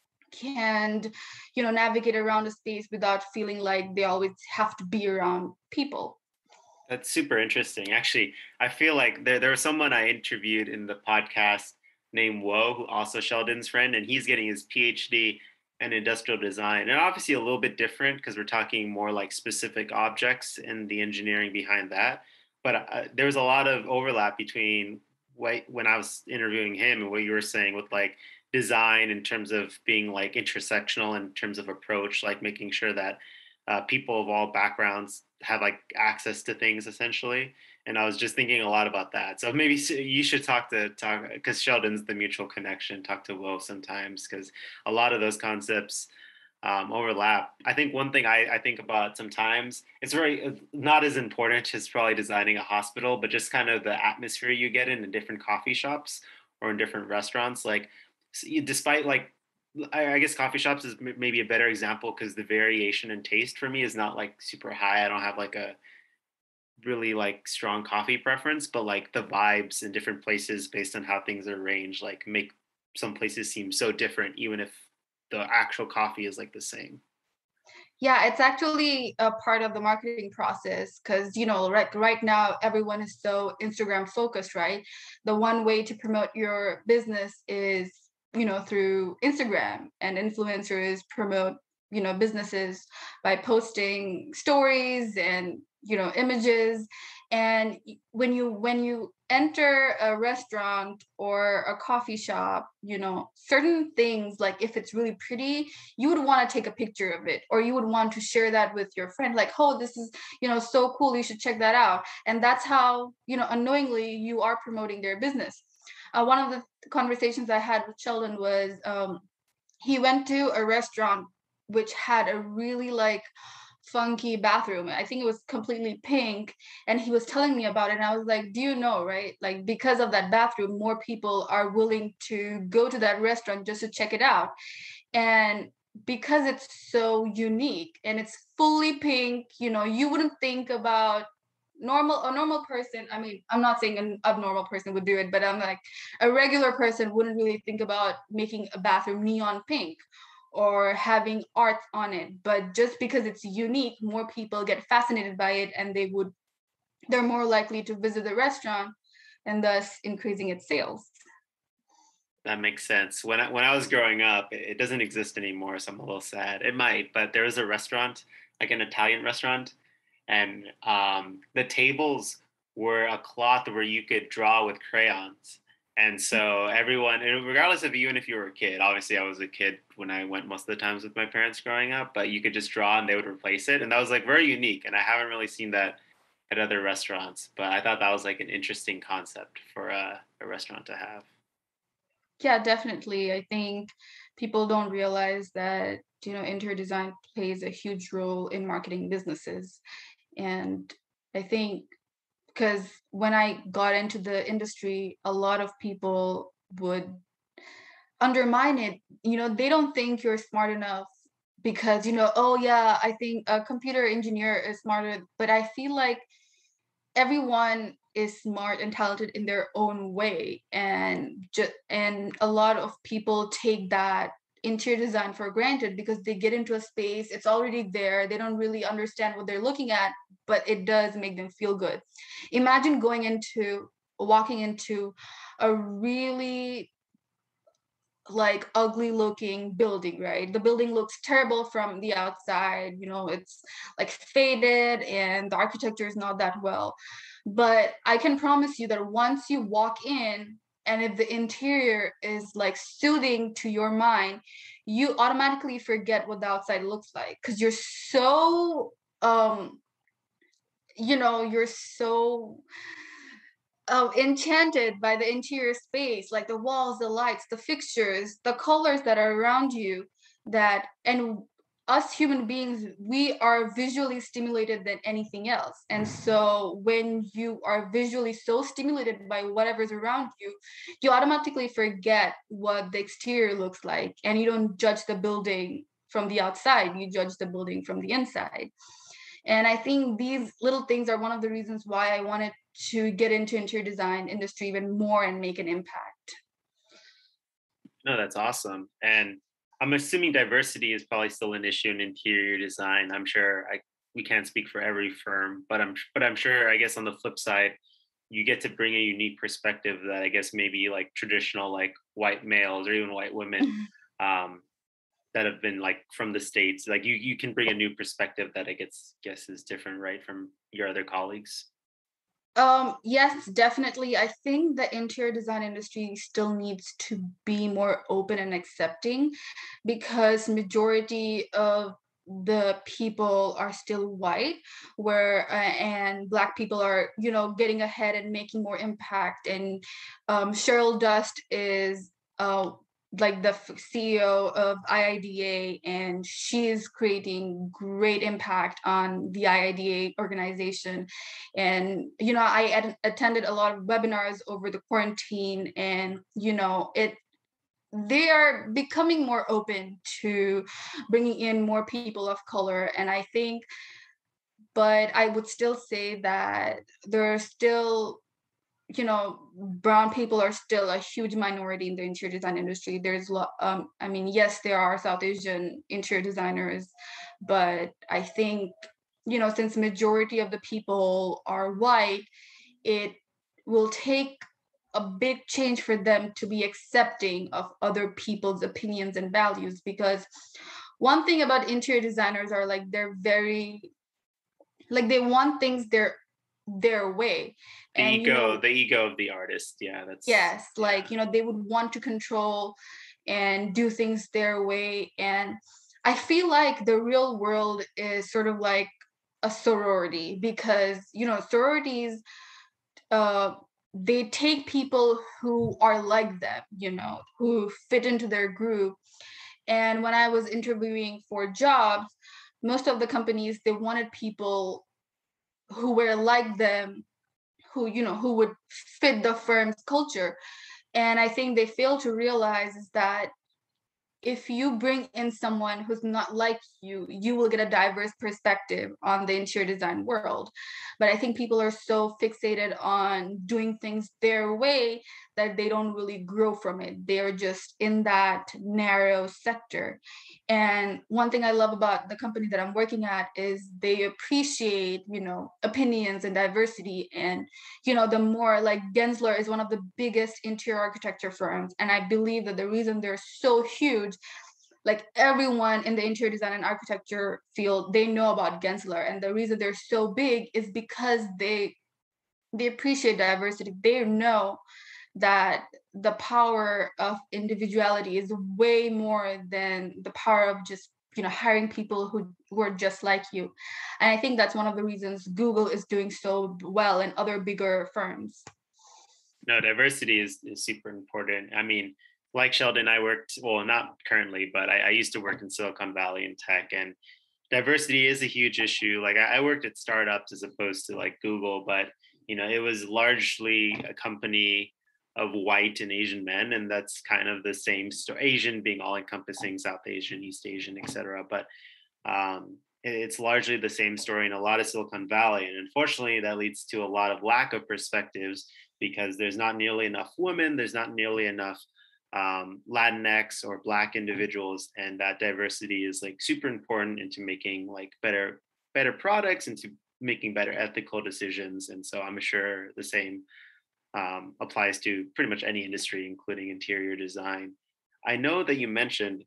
can, navigate around a space without feeling like they always have to be around people. That's super interesting. Actually, I feel like there was someone I interviewed in the podcast named Woe, who also Sheldon's friend, and he's getting his PhD in industrial design. And obviously a little bit different because we're talking more like specific objects and the engineering behind that. But there was a lot of overlap between when I was interviewing him and what you were saying with like design in terms of being like intersectional in terms of approach, like making sure that people of all backgrounds have like access to things essentially. And I was just thinking a lot about that. So maybe you should talk because Sheldon's the mutual connection. Talk to Will sometimes because a lot of those concepts overlap. I think one thing I think about sometimes, it's very not as important as probably designing a hospital, but just kind of the atmosphere you get in different coffee shops or in different restaurants. Like, despite like I guess coffee shops is maybe a better example because the variation in taste for me is not like super high. I don't have like a really like strong coffee preference, but like the vibes in different places based on how things are arranged, like make some places seem so different, even if the actual coffee is like the same. Yeah, it's actually a part of the marketing process because, right now everyone is so Instagram focused, right? The one way to promote your business is, through Instagram, and influencers promote, businesses by posting stories and, images. And when you enter a restaurant or a coffee shop, certain things, like if it's really pretty, you would want to take a picture of it, or you would want to share that with your friend, like, oh, this is, so cool, you should check that out. And that's how, unknowingly you are promoting their business. One of the conversations I had with Sheldon was, he went to a restaurant which had a really like funky bathroom. I think it was completely pink. And he was telling me about it. And I was like, do you know, right? Like, because of that bathroom, more people are willing to go to that restaurant just to check it out. And because it's so unique and it's fully pink, you wouldn't think about a normal person. I mean, I'm not saying an abnormal person would do it, but I'm like, a regular person wouldn't really think about making a bathroom neon pink or having art on it. But just because it's unique, more people get fascinated by it, and they're more likely to visit the restaurant, and thus increasing its sales. That makes sense. When I was growing up, it doesn't exist anymore, so I'm a little sad. It might, but there was a restaurant, like an Italian restaurant, and the tables were a cloth where you could draw with crayons. And so everyone, and regardless of even if you were a kid, obviously I was a kid when I went most of the times with my parents growing up, but you could just draw and they would replace it. And that was like very unique. And I haven't really seen that at other restaurants, but I thought that was like an interesting concept for a restaurant to have. Yeah, definitely. I think people don't realize that, interior design plays a huge role in marketing businesses. And I think because when I got into the industry, a lot of people would undermine it. They don't think you're smart enough because, oh yeah, I think a computer engineer is smarter. But I feel like everyone is smart and talented in their own way, and a lot of people take that interior design for granted because they get into a space, it's already there, they don't really understand what they're looking at, but it does make them feel good. Imagine walking into a really like ugly looking building, right? The building looks terrible from the outside, it's like faded and the architecture is not that well. But I can promise you that once you walk in, and if the interior is like soothing to your mind, you automatically forget what the outside looks like because you're so enchanted by the interior space, like the walls, the lights, the fixtures, the colors that are around you. And us human beings, we are visually stimulated than anything else. And so when you are visually so stimulated by whatever's around you, you automatically forget what the exterior looks like, and you don't judge the building from the outside, you judge the building from the inside. And I think these little things are one of the reasons why I wanted to get into interior design industry even more and make an impact. No, that's awesome. And I'm assuming diversity is probably still an issue in interior design. I'm sure we can't speak for every firm, but I'm sure, I guess on the flip side, you get to bring a unique perspective that I guess maybe like traditional like white males or even white women um, that have been like from the States, like you can bring a new perspective that I guess is different, right, from your other colleagues. Yes, definitely. I think the interior design industry still needs to be more open and accepting, because majority of the people are still white, where and Black people are, getting ahead and making more impact. And Cheryl Dust is like the CEO of IIDA, and she is creating great impact on the IIDA organization. And I attended a lot of webinars over the quarantine, and they are becoming more open to bringing in more people of color. And I think, but I would still say that there are still, brown people are still a huge minority in the interior design industry. I mean, yes, there are South Asian interior designers, but I think, since majority of the people are white, it will take a big change for them to be accepting of other people's opinions and values. Because one thing about interior designers are like, they're very, like, they want things their way. The ego of the artist. Yeah, yes, yeah. like, they would want to control and do things their way. And I feel like the real world is sort of like a sorority, because sororities, they take people who are like them, who fit into their group. And when I was interviewing for jobs, most of the companies, they wanted people who were like them, who would fit the firm's culture. And I think they fail to realize is that if you bring in someone who's not like you will get a diverse perspective on the interior design world. But I think people are so fixated on doing things their way that they don't really grow from it. They're just in that narrow sector. And one thing I love about the company that I'm working at is they appreciate, opinions and diversity. And, the more, like, Gensler is one of the biggest interior architecture firms. And I believe that the reason they're so huge, like, everyone in the interior design and architecture field, they know about Gensler. And the reason they're so big is because they appreciate diversity. They know that the power of individuality is way more than the power of just hiring people who are just like you. And I think that's one of the reasons Google is doing so well and other bigger firms. No, diversity is super important. I mean, like Sheldon, I worked, well, not currently, but I used to work in Silicon Valley in tech, and diversity is a huge issue. Like I worked at startups as opposed to like Google, but it was largely a company of white and Asian men, and that's kind of the same story. Asian being all encompassing, South Asian, East Asian, etc. But it's largely the same story in a lot of Silicon Valley, and unfortunately, that leads to a lot of lack of perspectives because there's not nearly enough women, there's not nearly enough Latinx or Black individuals, and that diversity is like super important into making like better products, into making better ethical decisions. And so I'm sure the same applies to pretty much any industry, including interior design. I know that you mentioned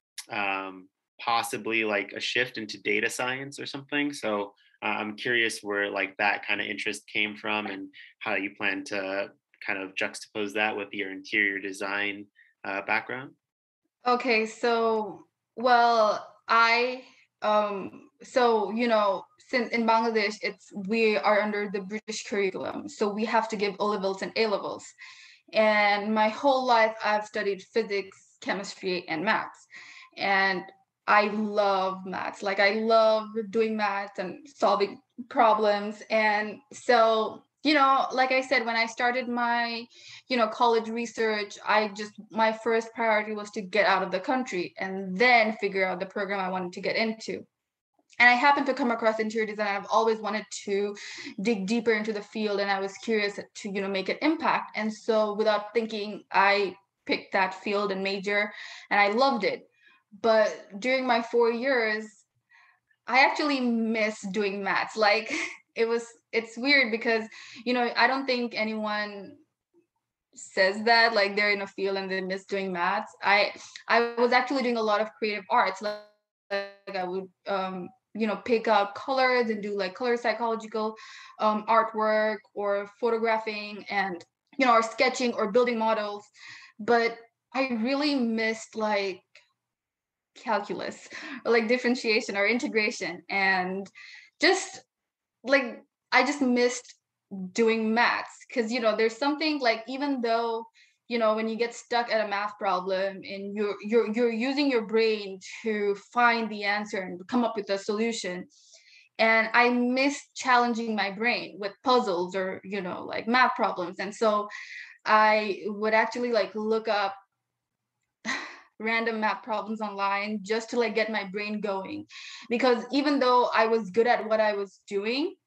possibly like a shift into data science or something. So I'm curious where like that kind of interest came from and how you plan to kind of juxtapose that with your interior design background. Okay, so, well, since in Bangladesh, we are under the British curriculum, so we have to give O levels and A levels. And my whole life, I've studied physics, chemistry, and maths. And I love maths. Like I love doing maths and solving problems. And so, like I said, when I started my, college research, my first priority was to get out of the country and then figure out the program I wanted to get into. And I happened to come across interior design. I've always wanted to dig deeper into the field, and I was curious to, make an impact. And so without thinking, I picked that field and major, and I loved it. But during my 4 years, I actually miss doing maths. Like it's weird because, I don't think anyone says that like they're in a field and they miss doing maths. I was actually doing a lot of creative arts. Like I would pick out colors and do like color psychological artwork or photographing and or sketching or building models. But I really missed like calculus or like differentiation or integration, and just like I just missed doing maths because there's something like, even though when you get stuck at a math problem and you're using your brain to find the answer and come up with a solution, and I miss challenging my brain with puzzles or like math problems. And so I would actually like look up random math problems online just to like get my brain going, because even though I was good at what I was doing,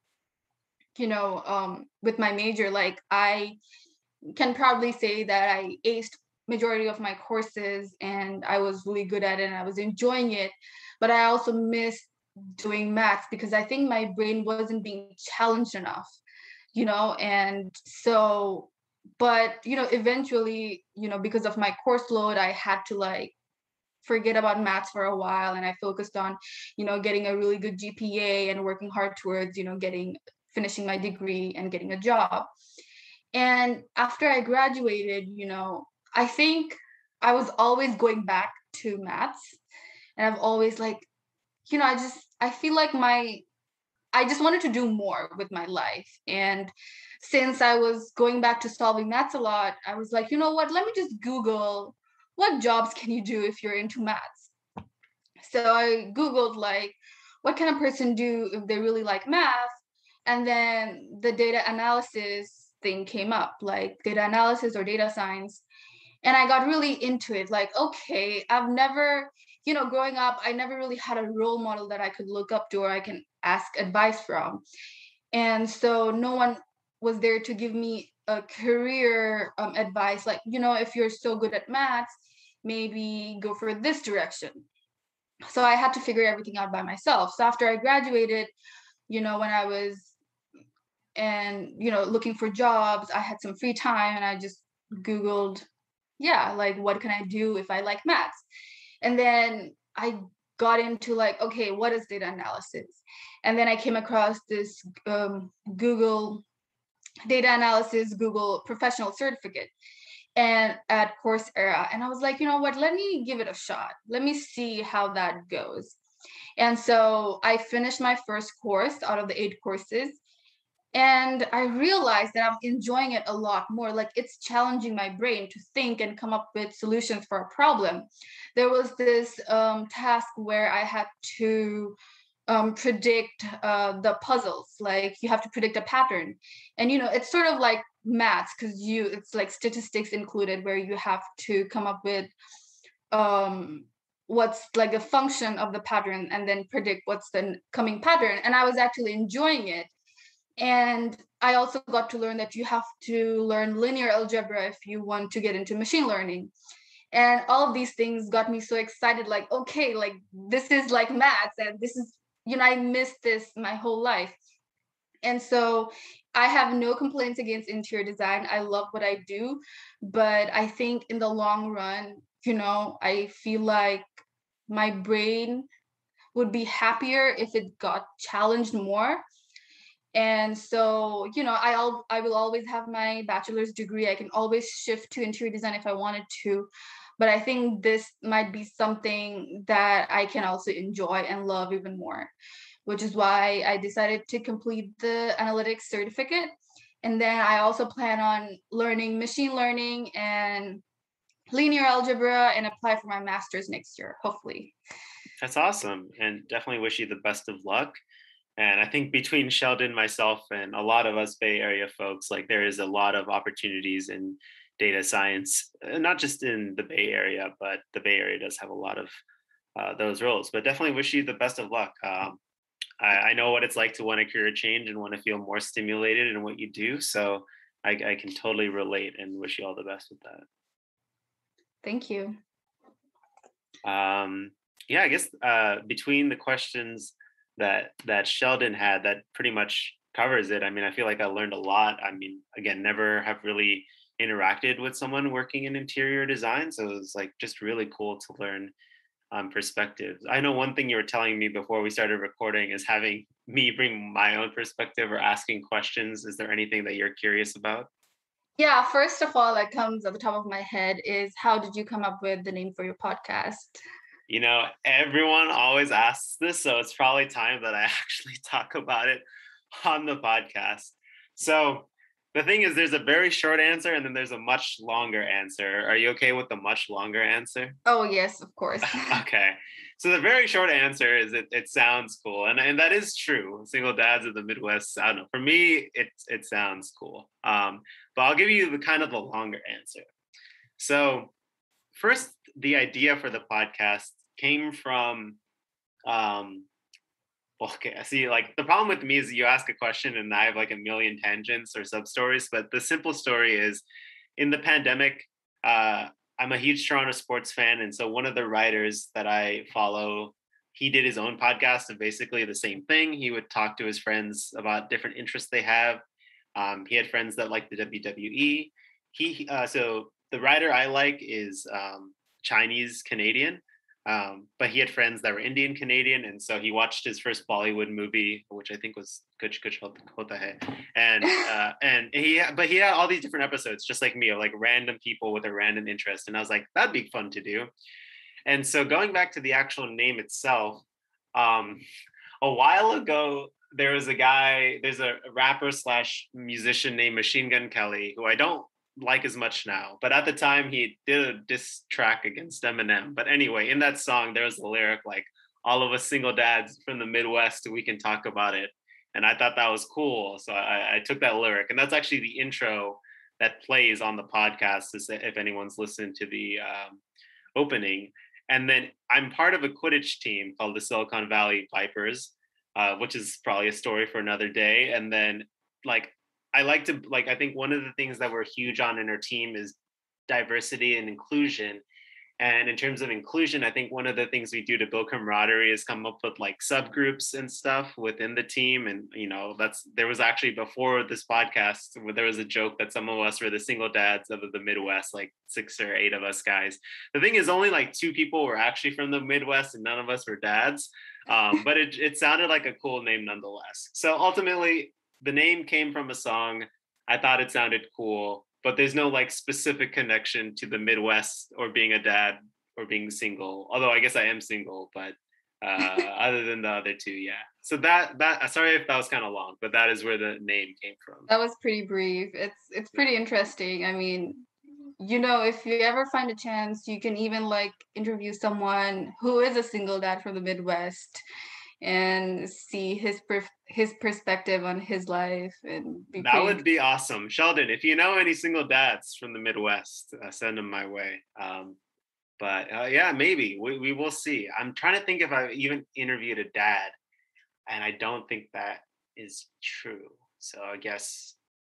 with my major, like I can proudly say that I aced majority of my courses and I was really good at it and I was enjoying it. But I also missed doing maths because I think my brain wasn't being challenged enough, and so, but eventually, because of my course load, I had to like forget about maths for a while, and I focused on getting a really good GPA and working hard towards finishing my degree and getting a job. And after I graduated, I think I was always going back to maths, and I've always like, I feel like I just wanted to do more with my life. And since I was going back to solving maths a lot, I was like, you know what, let me just Google what jobs can you do if you're into maths. So I Googled like, what can a person do if they really like math? And then the data analysis thing came up, like data analysis or data science. And I got really into it. Like, okay, I've never, growing up, I never really had a role model that I could look up to or I can ask advice from. And so no one was there to give me a career advice. Like, if you're so good at maths, maybe go for this direction. So I had to figure everything out by myself. So after I graduated, when I was looking for jobs, I had some free time and I just Googled, like, what can I do if I like maths? And then I got into like, okay, what is data analysis? And then I came across this Google data analysis, Google professional certificate, and at Coursera. And I was like, you know what, let me give it a shot. Let me see how that goes. And so I finished my first course out of the 8 courses. And I realized that I'm enjoying it a lot more. Like it's challenging my brain to think and come up with solutions for a problem. There was this task where I had to predict the puzzles. Like you have to predict a pattern. And, it's sort of like maths because it's like statistics included, where you have to come up with what's like a function of the pattern and then predict what's the coming pattern. And I was actually enjoying it. And I also got to learn that you have to learn linear algebra if you want to get into machine learning. And all of these things got me so excited, like, okay, like this is like maths, and this is, I missed this my whole life. And so I have no complaints against interior design. I love what I do, but I think in the long run, I feel like my brain would be happier if it got challenged more. And so, I will always have my bachelor's degree. I can always shift to interior design if I wanted to. But I think this might be something that I can also enjoy and love even more, which is why I decided to complete the analytics certificate. And then I also plan on learning machine learning and linear algebra and apply for my master's next year, hopefully. That's awesome, and definitely wish you the best of luck. And I think between Sheldon, myself, and a lot of us Bay Area folks, like there is a lot of opportunities in data science, not just in the Bay Area, but the Bay Area does have a lot of those roles. But definitely wish you the best of luck. I know what it's like to want a career change and want to feel more stimulated in what you do. So I can totally relate and wish you all the best with Thank you. that. Yeah, I guess between the questions that Sheldon had, that pretty much covers it. I mean, I feel like I learned a lot. I mean, again, never have really interacted with someone working in interior design, so it was like just really cool to learn perspectives. I know one thing you were telling me before we started recording is having me bring my own perspective or asking questions. Is there anything that you're curious about? Yeah, first of all, that comes at the top of my head is how did you come up with the name for your podcast? You know, everyone always asks this, so it's probably time that I actually talk about it on the podcast. So the thing is, there's a very short answer and then there's a much longer answer. Are you okay with the much longer answer? Oh, yes, of course. Okay. So the very short answer is it sounds cool. And that is true. Single dads of the Midwest, I don't know. For me, it sounds cool. But I'll give you the kind of the longer answer. So first, the idea for the podcast came from okay, I see, like the problem with me is you ask a question and I have like a million tangents or sub stories, but the simple story is in the pandemic, I'm a huge Toronto sports fan. And so one of the writers that I follow, he did his own podcast of basically the same thing. He would talk to his friends about different interests they have. He had friends that like the WWE. So the writer I like is Chinese Canadian. But he had friends that were Indian Canadian, and so he watched his first Bollywood movie, which I think was Kuch Kuch Hota Hai, and he had all these different episodes, just like me, of like random people with a random interest, and I was like, that'd be fun to do. And so going back to the actual name itself, a while ago there's a rapper slash musician named Machine Gun Kelly, who I don't like as much now, but at the time he did a diss track against Eminem. But anyway, in that song there was a lyric like, all of us single dads from the Midwest, we can talk about it. And I thought that was cool, so I took that lyric, and that's actually the intro that plays on the podcast, if anyone's listened to the opening. And then I'm part of a Quidditch team called the Silicon Valley Vipers, which is probably a story for another day. And then like I think one of the things that we're huge on in our team is diversity and inclusion. And in terms of inclusion, I think one of the things we do to build camaraderie is come up with like subgroups and stuff within the team. And, you know, there was actually before this podcast where there was a joke that some of us were the single dads of the Midwest, like 6 or 8 of us guys. The thing is, only like 2 people were actually from the Midwest and none of us were dads. But it sounded like a cool name nonetheless. So ultimately, the name came from a song. I thought it sounded cool, but there's no like specific connection to the Midwest or being a dad or being single. Although I guess I am single, but other than the other 2, yeah. So that sorry if that was kind of long, but that is where the name came from. That was pretty brief. It's pretty interesting. I mean, you know, if you ever find a chance, you can even like interview someone who is a single dad from the Midwest and see his perspective on his life, and that would be awesome. Sheldon, if you know any single dads from the Midwest, send them my way. But yeah, maybe we will see. I'm trying to think if I've even interviewed a dad, and I don't think that is true. So I guess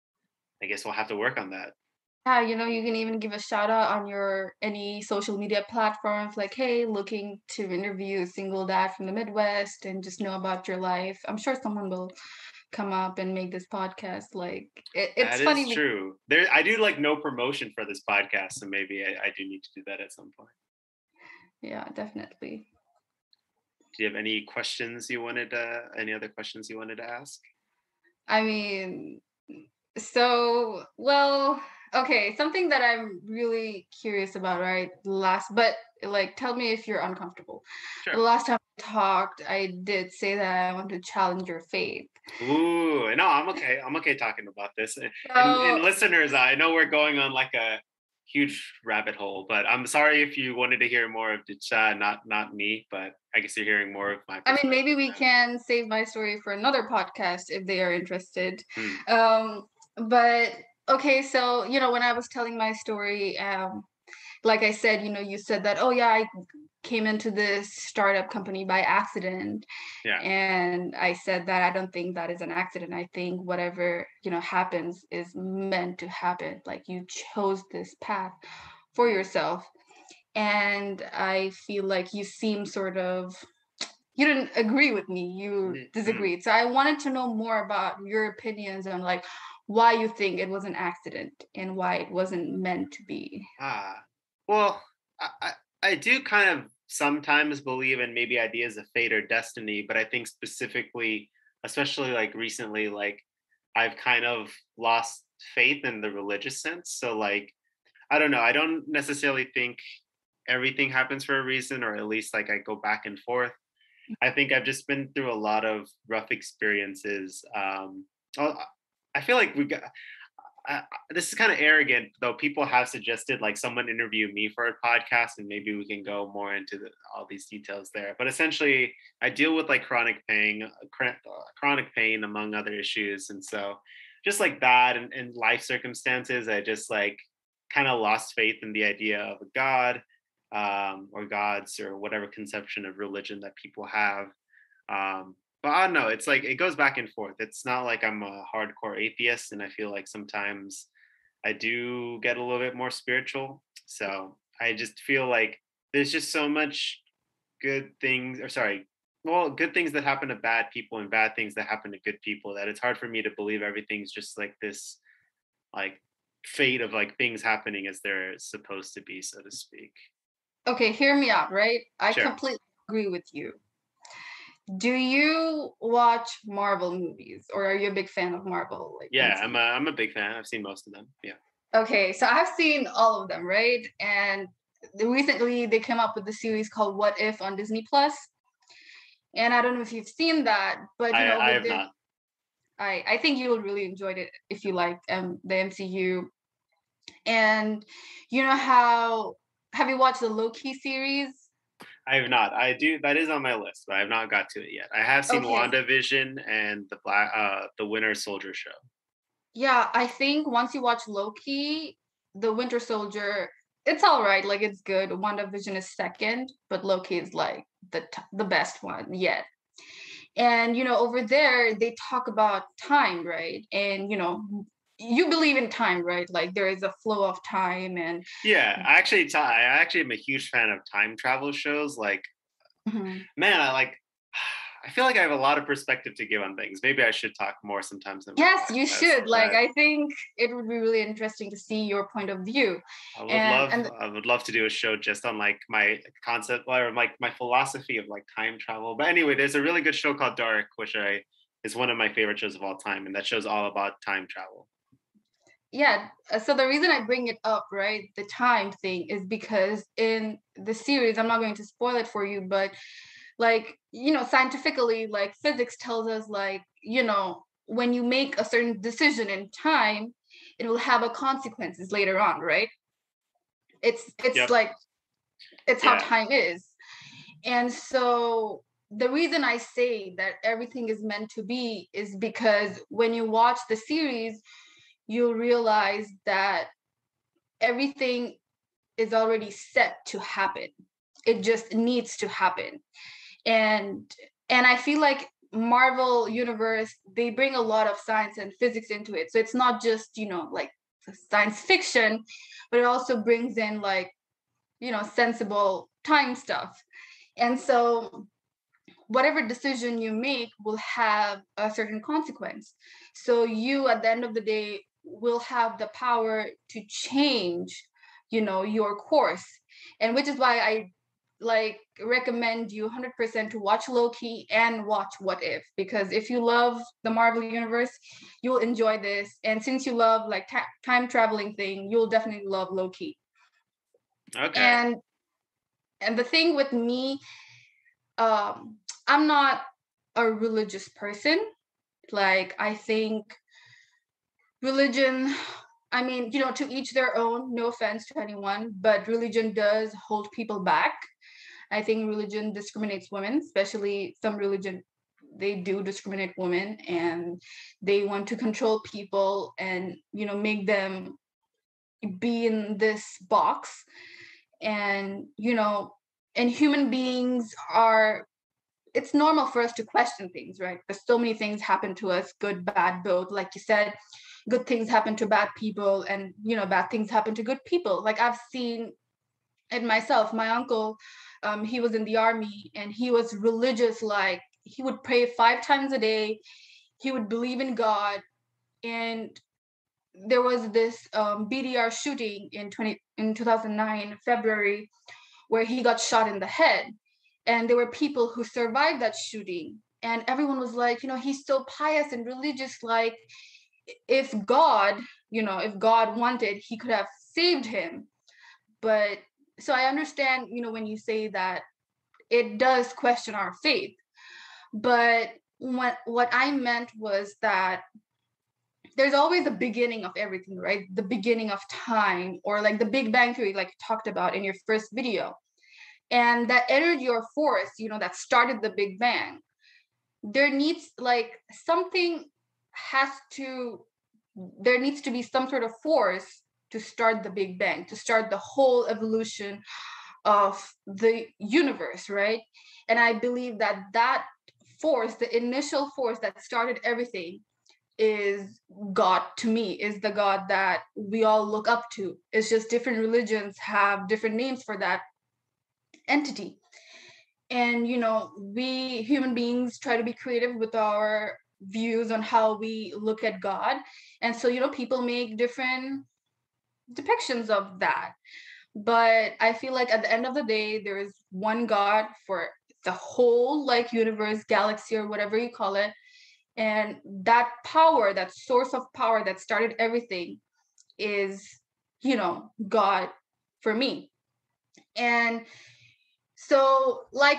we'll have to work on that. Yeah, you know, you can even give a shout out on your any social media platforms, like, hey, looking to interview a single dad from the Midwest and just know about your life. I'm sure someone will come up and make this podcast. Like it's that funny. Is true. I do like no promotion for this podcast, so maybe I do need to do that at some point. Yeah, definitely. Do you have any questions any other questions you wanted to ask? I mean, so, well, okay, something that I'm really curious about, right? But like, tell me if you're uncomfortable. Sure. The last time we talked, I did say that I want to challenge your faith. Ooh, no, I'm okay. I'm okay talking about this. And listeners, I know we're going on like a huge rabbit hole. But I'm sorry if you wanted to hear more of Ditsha, not me. But I guess you're hearing more of my I mean, perspective maybe we now. can save my story for another podcast if they are interested. Hmm. But okay, so when I was telling my story, like I said, you said that, oh yeah, I came into this startup company by accident. Yeah. And I said that I don't think that is an accident. I think whatever, happens is meant to happen. Like you chose this path for yourself. And I feel like you seem sort of, you didn't agree with me. You disagreed. So I wanted to know more about your opinions on like why you think it was an accident and why it wasn't meant to be. Well, I do kind of sometimes believe in maybe ideas of fate or destiny, but I think specifically, especially like recently, like I've kind of lost faith in the religious sense. So like, I don't know. I don't necessarily think everything happens for a reason, or at least like I go back and forth. I think I've just been through a lot of rough experiences. I feel like this is kind of arrogant, though. People have suggested like someone interview me for a podcast, and maybe we can go more into all these details there. But essentially, I deal with like chronic pain among other issues, and so just like that, and life circumstances, I just like kind of lost faith in the idea of a god, or gods, or whatever conception of religion that people have. But I don't know. It's like it goes back and forth. It's not like I'm a hardcore atheist, and I feel like sometimes I do get a little bit more spiritual. So I just feel like there's just so much good things, or sorry, well, good things that happen to bad people and bad things that happen to good people, that it's hard for me to believe everything's just like this, like fate of like things happening as they're supposed to be, so to speak. Okay, hear me out, right? I Sure. completely agree with you. Do you watch Marvel movies, or are you a big fan of Marvel? Like Yeah, MCU? I'm a big fan. I've seen most of them. Yeah. Okay, so I've seen all of them, right? And recently they came up with the series called What If on Disney Plus. And I don't know if you've seen that, but I with have this, not. I think you will really enjoy it if you like the MCU. And you know how have you watched the Loki series? I have not. I do. That is on my list, but I have not got to it yet. I have seen Okay. WandaVision and the Winter Soldier show. Yeah, I think once you watch Loki, the Winter Soldier, it's all right. Like it's good. WandaVision is second, but Loki is like the best one yet. And over there they talk about time, right? And you believe in time, right? Like there is a flow of time and Yeah, I actually am a huge fan of time travel shows. Like, Mhm. man, I feel like I have a lot of perspective to give on things. Maybe I should talk more sometimes in my Yes, you podcast. should. Like But I think it would be really interesting to see your point of view. And I would love to do a show just on like my concept or like my philosophy of like time travel. But anyway, there's a really good show called Dark, which I is one of my favorite shows of all time, and that show's all about time travel. yeah, so the reason I bring it up, right, the time thing, is because in the series, I'm not going to spoil it for you, but like scientifically, like physics tells us, like when you make a certain decision in time, it will have a consequences later on, right? It's Yep. like it's how Yeah. time is. And so the reason I say that everything is meant to be is because when you watch the series, you'll realize that everything is already set to happen. It just needs to happen. And I feel like Marvel universe, they bring a lot of science and physics into it. So it's not just, like science fiction, but it also brings in like, sensible time stuff. And so whatever decision you make will have a certain consequence. So you at the end of the day will have the power to change, your course. And which is why I like recommend you 100% to watch Loki and watch What If, because if you love the Marvel universe, you'll enjoy this. And since you love like time traveling thing, you'll definitely love Loki. Okay. And the thing with me, I'm not a religious person. Like I think religion I mean, to each their own, no offense to anyone, but religion does hold people back. I think religion discriminates women, especially some religion, they do discriminate women, and they want to control people and, make them be in this box. And, and human beings are, it's normal for us to question things, right? There's so many things happen to us, good, bad, both. Like you said, good things happen to bad people, and bad things happen to good people. Like I've seen it myself. My uncle, he was in the army, and he was religious. Like he would pray 5 times a day. He would believe in God. And there was this BDR shooting in 2009 February, where he got shot in the head. And there were people who survived that shooting, and everyone was like, he's so pious and religious. Like if God wanted, he could have saved him. But so I understand, when you say that it does question our faith. But what I meant was that there's always a beginning of everything, right? The beginning of time, or like the Big Bang Theory, like you talked about in your first video. And that energy or force, that started the Big Bang, there needs like there needs to be some sort of force to start the Big Bang, to start the whole evolution of the universe, right? And I believe that force, the initial force that started everything, is God. To me, is the God that we all look up to. It's just different religions have different names for that entity. And we human beings try to be creative with our views on how we look at God. And so people make different depictions of that. But I feel like at the end of the day, there is one God for the whole like universe, galaxy, or whatever you call it. And that power, that source of power that started everything, is God for me. And so like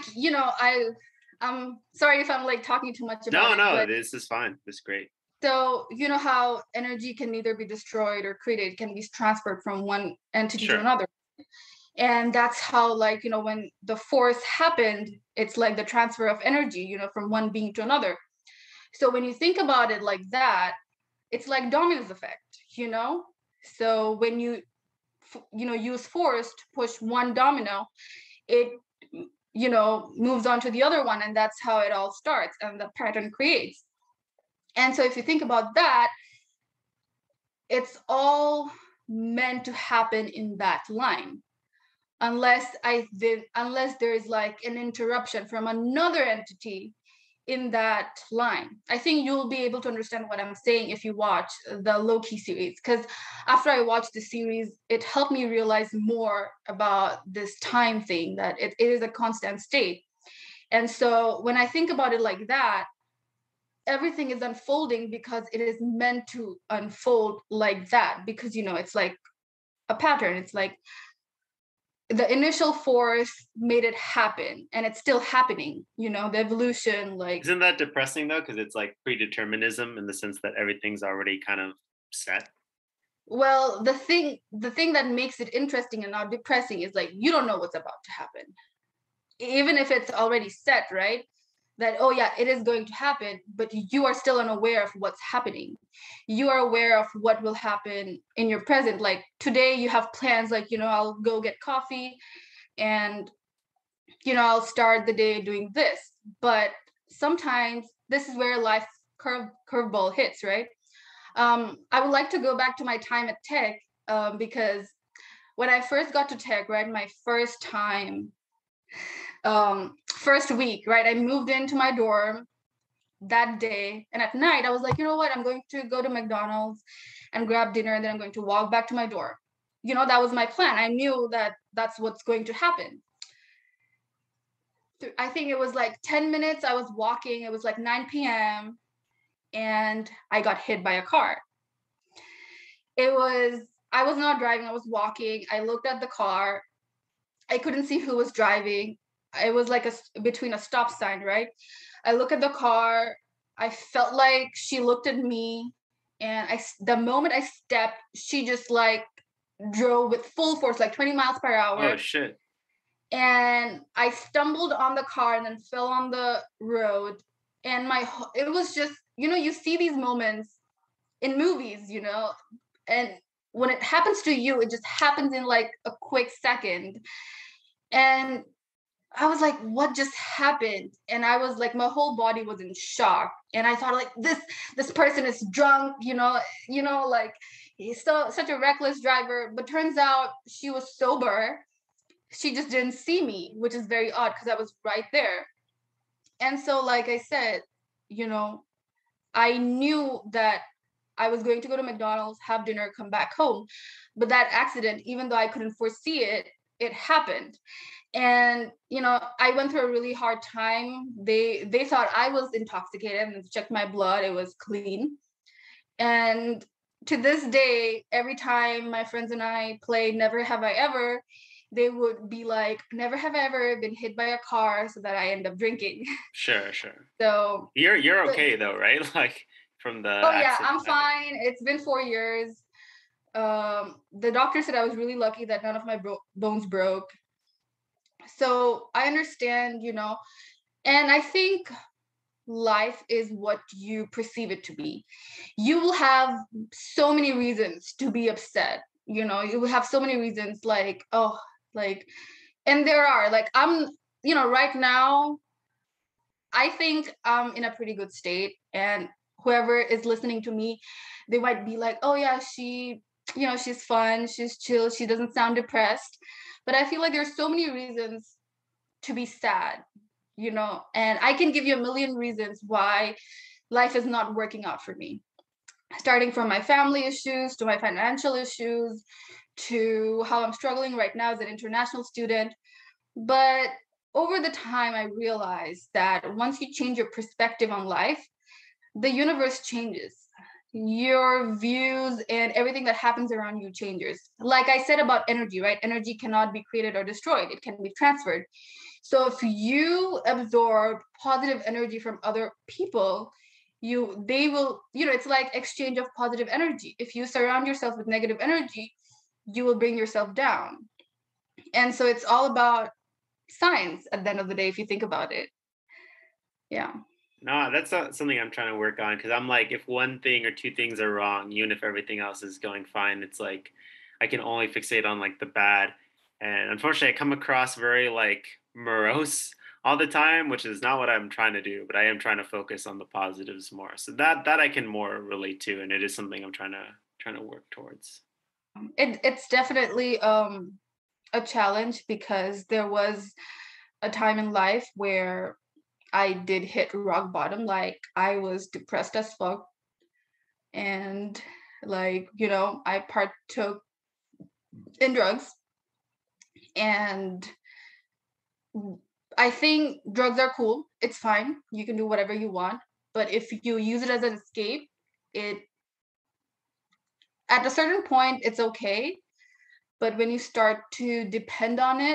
I'm sorry if I'm like talking too much about No, this is fine. This is great. So how energy can neither be destroyed or created, it can be transferred from one entity to another. And that's how, like, when the force happened, it's like the transfer of energy, from one being to another. So when you think about it like that, it's like dominoes effect, So when you use force to push one domino, it, moves on to the other one, and that's how it all starts, and the pattern creates. And so if you think about that, it's all meant to happen in that line. Unless there's like an interruption from another entity in that line. I think you'll be able to understand what I'm saying if you watch the Loki series, because after I watched the series, it helped me realize more about this time thing, that it is a constant state. And so when I think about it like that, everything is unfolding because it is meant to unfold like that, because it's like a pattern. It's like the initial force made it happen, and it's still happening, the evolution. Like, isn't that depressing though? Because it's like predeterminism in the sense that everything's already kind of set. Well, the thing that makes it interesting and not depressing is like you don't know what's about to happen, even if it's already set, right? That, oh yeah, it is going to happen, but you are still unaware of what's happening. You are aware of what will happen in your present. Like today you have plans, like, I'll go get coffee and, I'll start the day doing this. But sometimes this is where life curveball hits, right? I would like to go back to my time at Tech, because when I first got to Tech, right, my first time, first week, right, I moved into my dorm that day, and at night I was like, you know what, I'm going to go to McDonald's and grab dinner, and then I'm going to walk back to my dorm. That was my plan. I knew that that's what's going to happen. I think it was like 10 minutes I was walking, it was like 9 p.m. and I got hit by a car. I was not driving, I was walking. I looked at the car, I couldn't see who was driving. It was like between a stop sign, right? I look at the car, I felt like she looked at me, And the moment I stepped, she just like drove with full force, like 20 miles per hour. Oh shit. And I stumbled on the car and then fell on the road. And it was just, you see these moments in movies, and when it happens to you, it just happens in like a quick second. And I was like, what just happened? And I was like, my whole body was in shock. And I thought like this person is drunk, like he's still such a reckless driver. But turns out she was sober. She just didn't see me, which is very odd because I was right there. And so, like I said, I knew that I was going to go to McDonald's, have dinner, come back home. But that accident, even though I couldn't foresee it, it happened. And, I went through a really hard time. They thought I was intoxicated and checked my blood. It was clean. And to this day, every time my friends and I play Never Have I Ever, they would be like, never have I ever been hit by a car so that I end up drinking. Sure. So you're okay though, right? Like from the accident. Yeah, I'm fine. It's been 4 years. The doctor said I was really lucky that none of my bones broke. So I understand, and I think life is what you perceive it to be. You will have so many reasons to be upset. You will have so many reasons and there are I'm, right now, I think I'm in a pretty good state, and whoever is listening to me, they might be like, oh yeah, she's fun, she's chill, she doesn't sound depressed. But I feel like there's so many reasons to be sad, and I can give you a million reasons why life is not working out for me. Starting from my family issues, to my financial issues, to how I'm struggling right now as an international student. But over the time, I realized that once you change your perspective on life, the universe changes. Your views and everything that happens around you changes. Like I said about energy, right? Energy cannot be created or destroyed. It can be transferred. So if you absorb positive energy from other people, they will, it's like exchange of positive energy. If you surround yourself with negative energy, you will bring yourself down. And so it's all about science at the end of the day, if you think about it. Yeah. No, that's not something I'm trying to work on, because I'm like, if one thing or two things are wrong, even if everything else is going fine, it's like I can only fixate on like the bad. And unfortunately, I come across very like morose all the time, which is not what I'm trying to do, but I am trying to focus on the positives more. So that I can more relate to, and it is something I'm trying to work towards. It's definitely a challenge, because there was a time in life where I did hit rock bottom. Like I was depressed as fuck, and I partook in drugs. And I think drugs are cool. It's fine. You can do whatever you want. But if you use it as an escape, at a certain point, it's okay. But when you start to depend on it,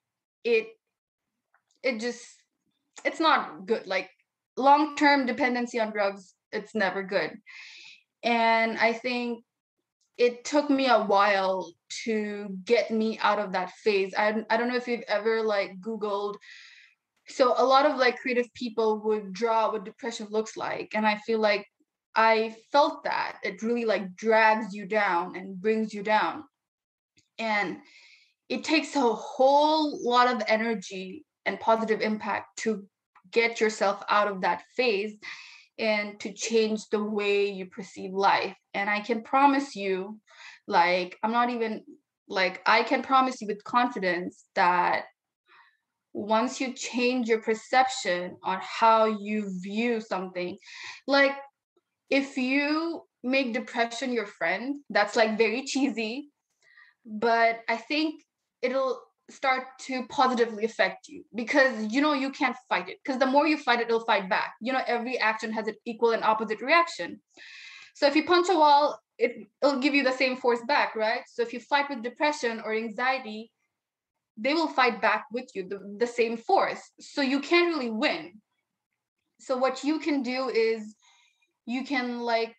it's not good. Like long-term dependency on drugs, it's never good. And I think it took me a while to get me out of that phase. I don't know if you've ever Googled. So a lot of creative people would draw what depression looks like. And I feel like I felt that it really drags you down and brings you down. And it takes a whole lot of energy and positive impact to get yourself out of that phase and to change the way you perceive life. And I can promise you, I can promise you with confidence that once you change your perception on how you view something, if you make depression your friend, that's very cheesy, but I think it'll start to positively affect you, because you can't fight it, because the more you fight it, it'll fight back. Every action has an equal and opposite reaction. So if you punch a wall, it'll give you the same force back, right? So if you fight with depression or anxiety, they will fight back with you the same force. So you can't really win. So what you can do is you can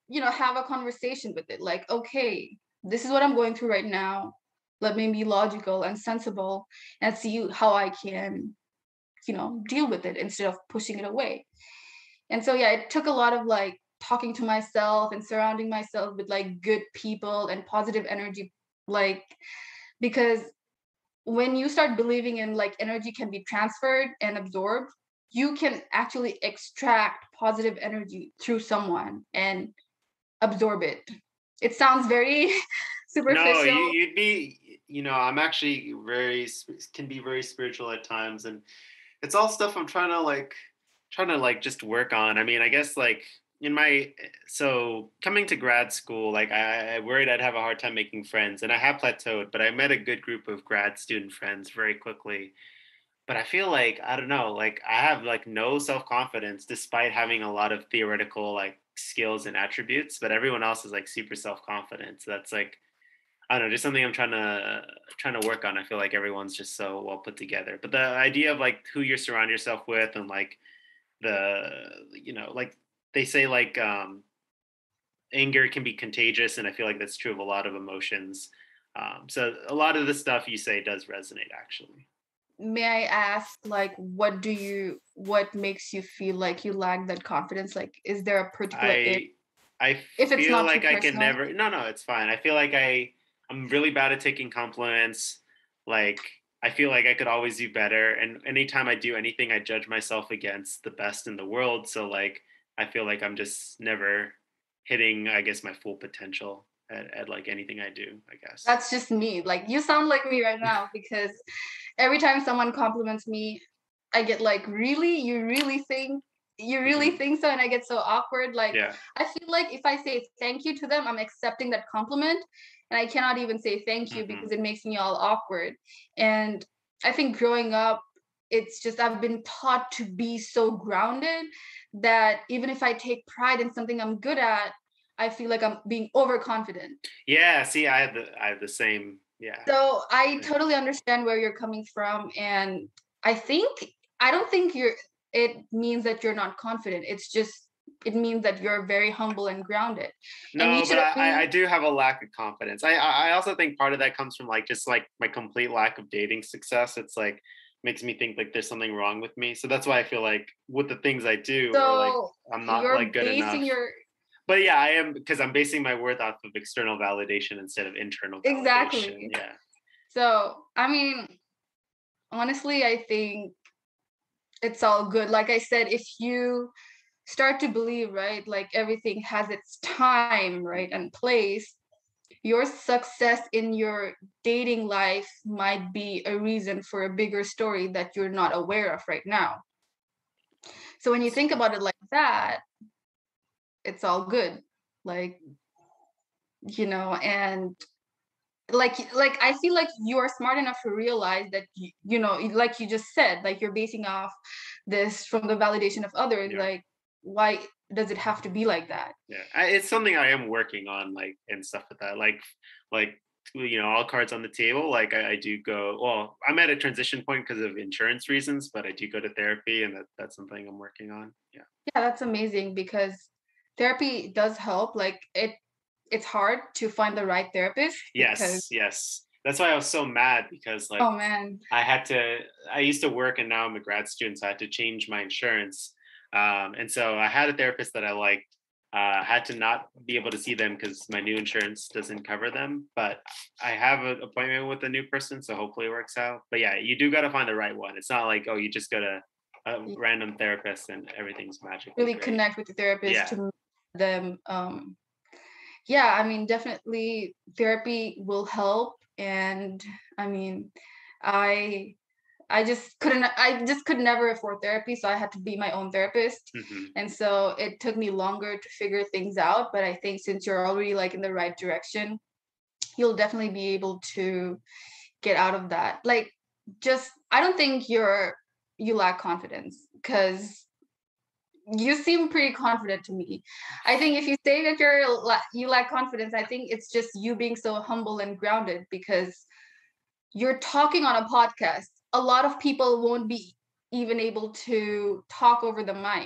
have a conversation with it. Like, okay, this is what I'm going through right now. Let me be logical and sensible and see how I can, deal with it instead of pushing it away. And so, yeah, it took a lot of like talking to myself and surrounding myself with like good people and positive energy, like, because when you start believing in like energy can be transferred and absorbed, you can actually extract positive energy through someone and absorb it. It sounds very No, superficial. you'd be, I'm actually can be very spiritual at times, and it's all stuff I'm trying to just work on. I mean, I guess like so coming to grad school, like I worried I'd have a hard time making friends, and I have plateaued, but I met a good group of grad student friends very quickly. But I feel like, I don't know, like I have like no self-confidence despite having a lot of theoretical like skills and attributes, but everyone else is like super self-confident. So that's like, I don't know, just something I'm trying to work on. I feel like everyone's just so well put together. But the idea of like who you surround yourself with, and like like they say like anger can be contagious, and I feel like that's true of a lot of emotions. So a lot of the stuff you say does resonate actually. May I ask, like, what makes you feel like you lack that confidence? Like, is there a particular area, I I if it's feel not too like I can personal? never. No, no, it's fine. I feel like I'm really bad at taking compliments. Like I feel like I could always do better, and anytime I do anything, I judge myself against the best in the world. So like I feel like I'm just never hitting, I guess, my full potential at like anything I do, I guess. That's just me. Like, you sound like me right now, because every time someone compliments me, I get like, really? You really Hmm. think so? And I get so awkward. Like, Yeah. I feel like if I say thank you to them, I'm accepting that compliment. And I cannot even say thank you Hmm. because it makes me all awkward. And I think growing up, it's just I've been taught to be so grounded that even if I take pride in something I'm good at, I feel like I'm being overconfident. Yeah. See, I have the same. Yeah. So I Same. totally understand where you're coming from. And I think, I don't think it means that you're not confident. It means that you're very humble and grounded. And you No, but should I only, do have a lack of confidence. I also think part of that comes from like just like my complete lack of dating success. It's like makes me think like there's something wrong with me. So that's why I feel like with the things I do, or like so I'm not like you're good basing enough. your, But yeah, I am, because I'm basing my worth off of external validation instead of internal validation. exactly. Yeah. So, I mean, honestly, I think it's all good. Like I said, if you start to believe, right, like everything has its time, right, and place, your success in your dating life might be a reason for a bigger story that you're not aware of right now. So when you That's think true. about it like that, it's all good. Like, and like I feel like you're smart enough to realize that like you just said, like you're basing off this from the validation of others. Yeah. Like, why does it have to be like that? Yeah, it's something I am working on, like and stuff with that. Like all cards on the table. Like I do go. Well, I'm at a transition point because of insurance reasons, but I do go to therapy, and that's something I'm working on. Yeah. Yeah, that's amazing, because therapy does help. Like, it's hard to find the right therapist because, Yes. Yes. That's why I was so mad because like oh man. I used to work, and now I'm a grad student, so I had to change my insurance. And so I had a therapist that I liked. Had to not be able to see them because my new insurance doesn't cover them. But I have an appointment with a new person, so hopefully it works out. But yeah, you do got to find the right one. It's not like, oh, you just go to a random therapist and everything's magically Really great. connect with the therapist Yeah. to them. Yeah, I mean, definitely therapy will help. And I mean, i I just could never afford therapy, so I had to be my own therapist. Hmm. And so it took me longer to figure things out, but I think since you're already like in the right direction, you'll definitely be able to get out of that. Like, just, I don't think you lack confidence, because you seem pretty confident to me. I think if you say that you lack confidence, I think it's just you being so humble and grounded, because you're talking on a podcast. A lot of people won't be even able to talk over the mic.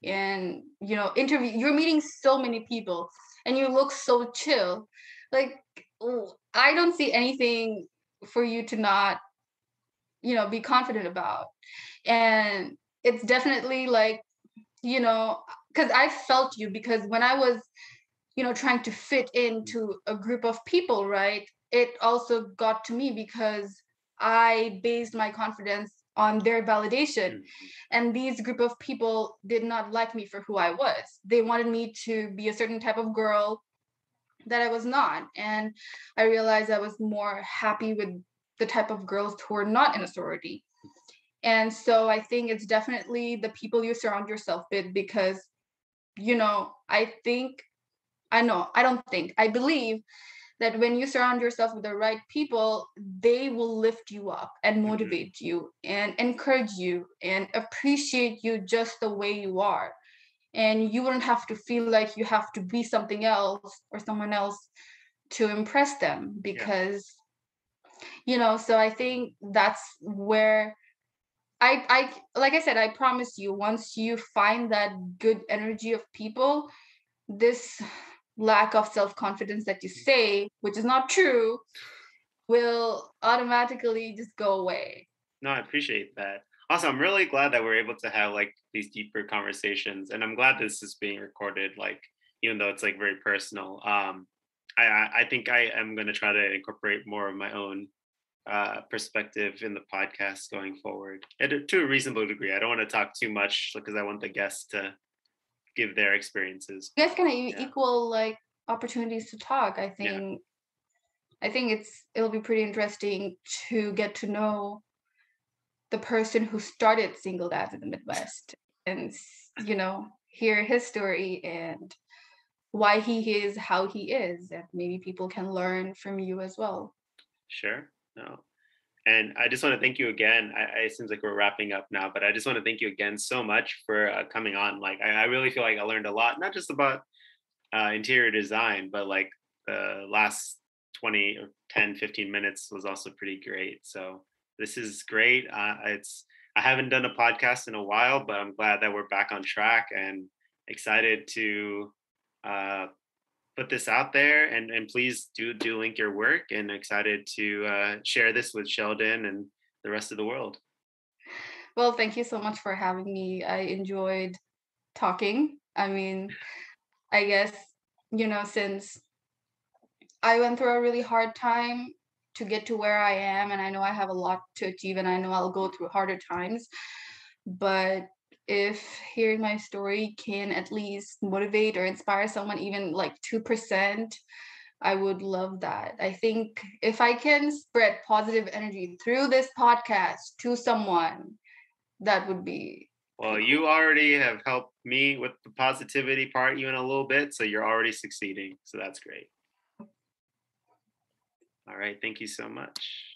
and you're meeting so many people and you look so chill. Like, I don't see anything for you to not be confident about. And it's definitely like, because I felt you, because when I was trying to fit into a group of people, right, it also got to me because I based my confidence on their validation. And these group of people did not like me for who I was. They wanted me to be a certain type of girl that I was not. And I realized I was more happy with the type of girls who are not in a sorority. And so I think it's definitely the people you surround yourself with, because, I believe that when you surround yourself with the right people, they will lift you up and motivate you and encourage you and appreciate you just the way you are. And you wouldn't have to feel like you have to be something else or someone else to impress them, because, so I think that's where I like I said, I promise you, once you find that good energy of people, this lack of self-confidence that you say, which is not true, will automatically just go away. No, I appreciate that. Also, I'm really glad that we're able to have like these deeper conversations, and I'm glad this is being recorded, like even though it's like very personal. I think I am going to try to incorporate more of my own perspective in the podcast going forward, and to a reasonable degree. I don't want to talk too much because I want the guests to give their experiences. You guys can equal like opportunities to talk. I think it'll be pretty interesting to get to know the person who started single dads in the Midwest, and hear his story and why he is how he is, and maybe people can learn from you as well. Sure. No. And I just want to thank you again. It seems like we're wrapping up now, but I just want to thank you again so much for coming on. Like, I really feel like I learned a lot, not just about interior design, but like the last 20 or 10, 15 minutes was also pretty great. So this is great. I haven't done a podcast in a while, but I'm glad that we're back on track and excited to put this out there, and please do link your work, and excited to share this with Sheldon and the rest of the world. Well, thank you so much for having me. I enjoyed talking. I mean, I guess, since I went through a really hard time to get to where I am, and I know I have a lot to achieve, and I know I'll go through harder times, but if hearing my story can at least motivate or inspire someone, even like 2%, I would love that. I think if I can spread positive energy through this podcast to someone, that would be... Well, you already have helped me with the positivity part even a little bit, so you're already succeeding. So that's great. All right. Thank you so much.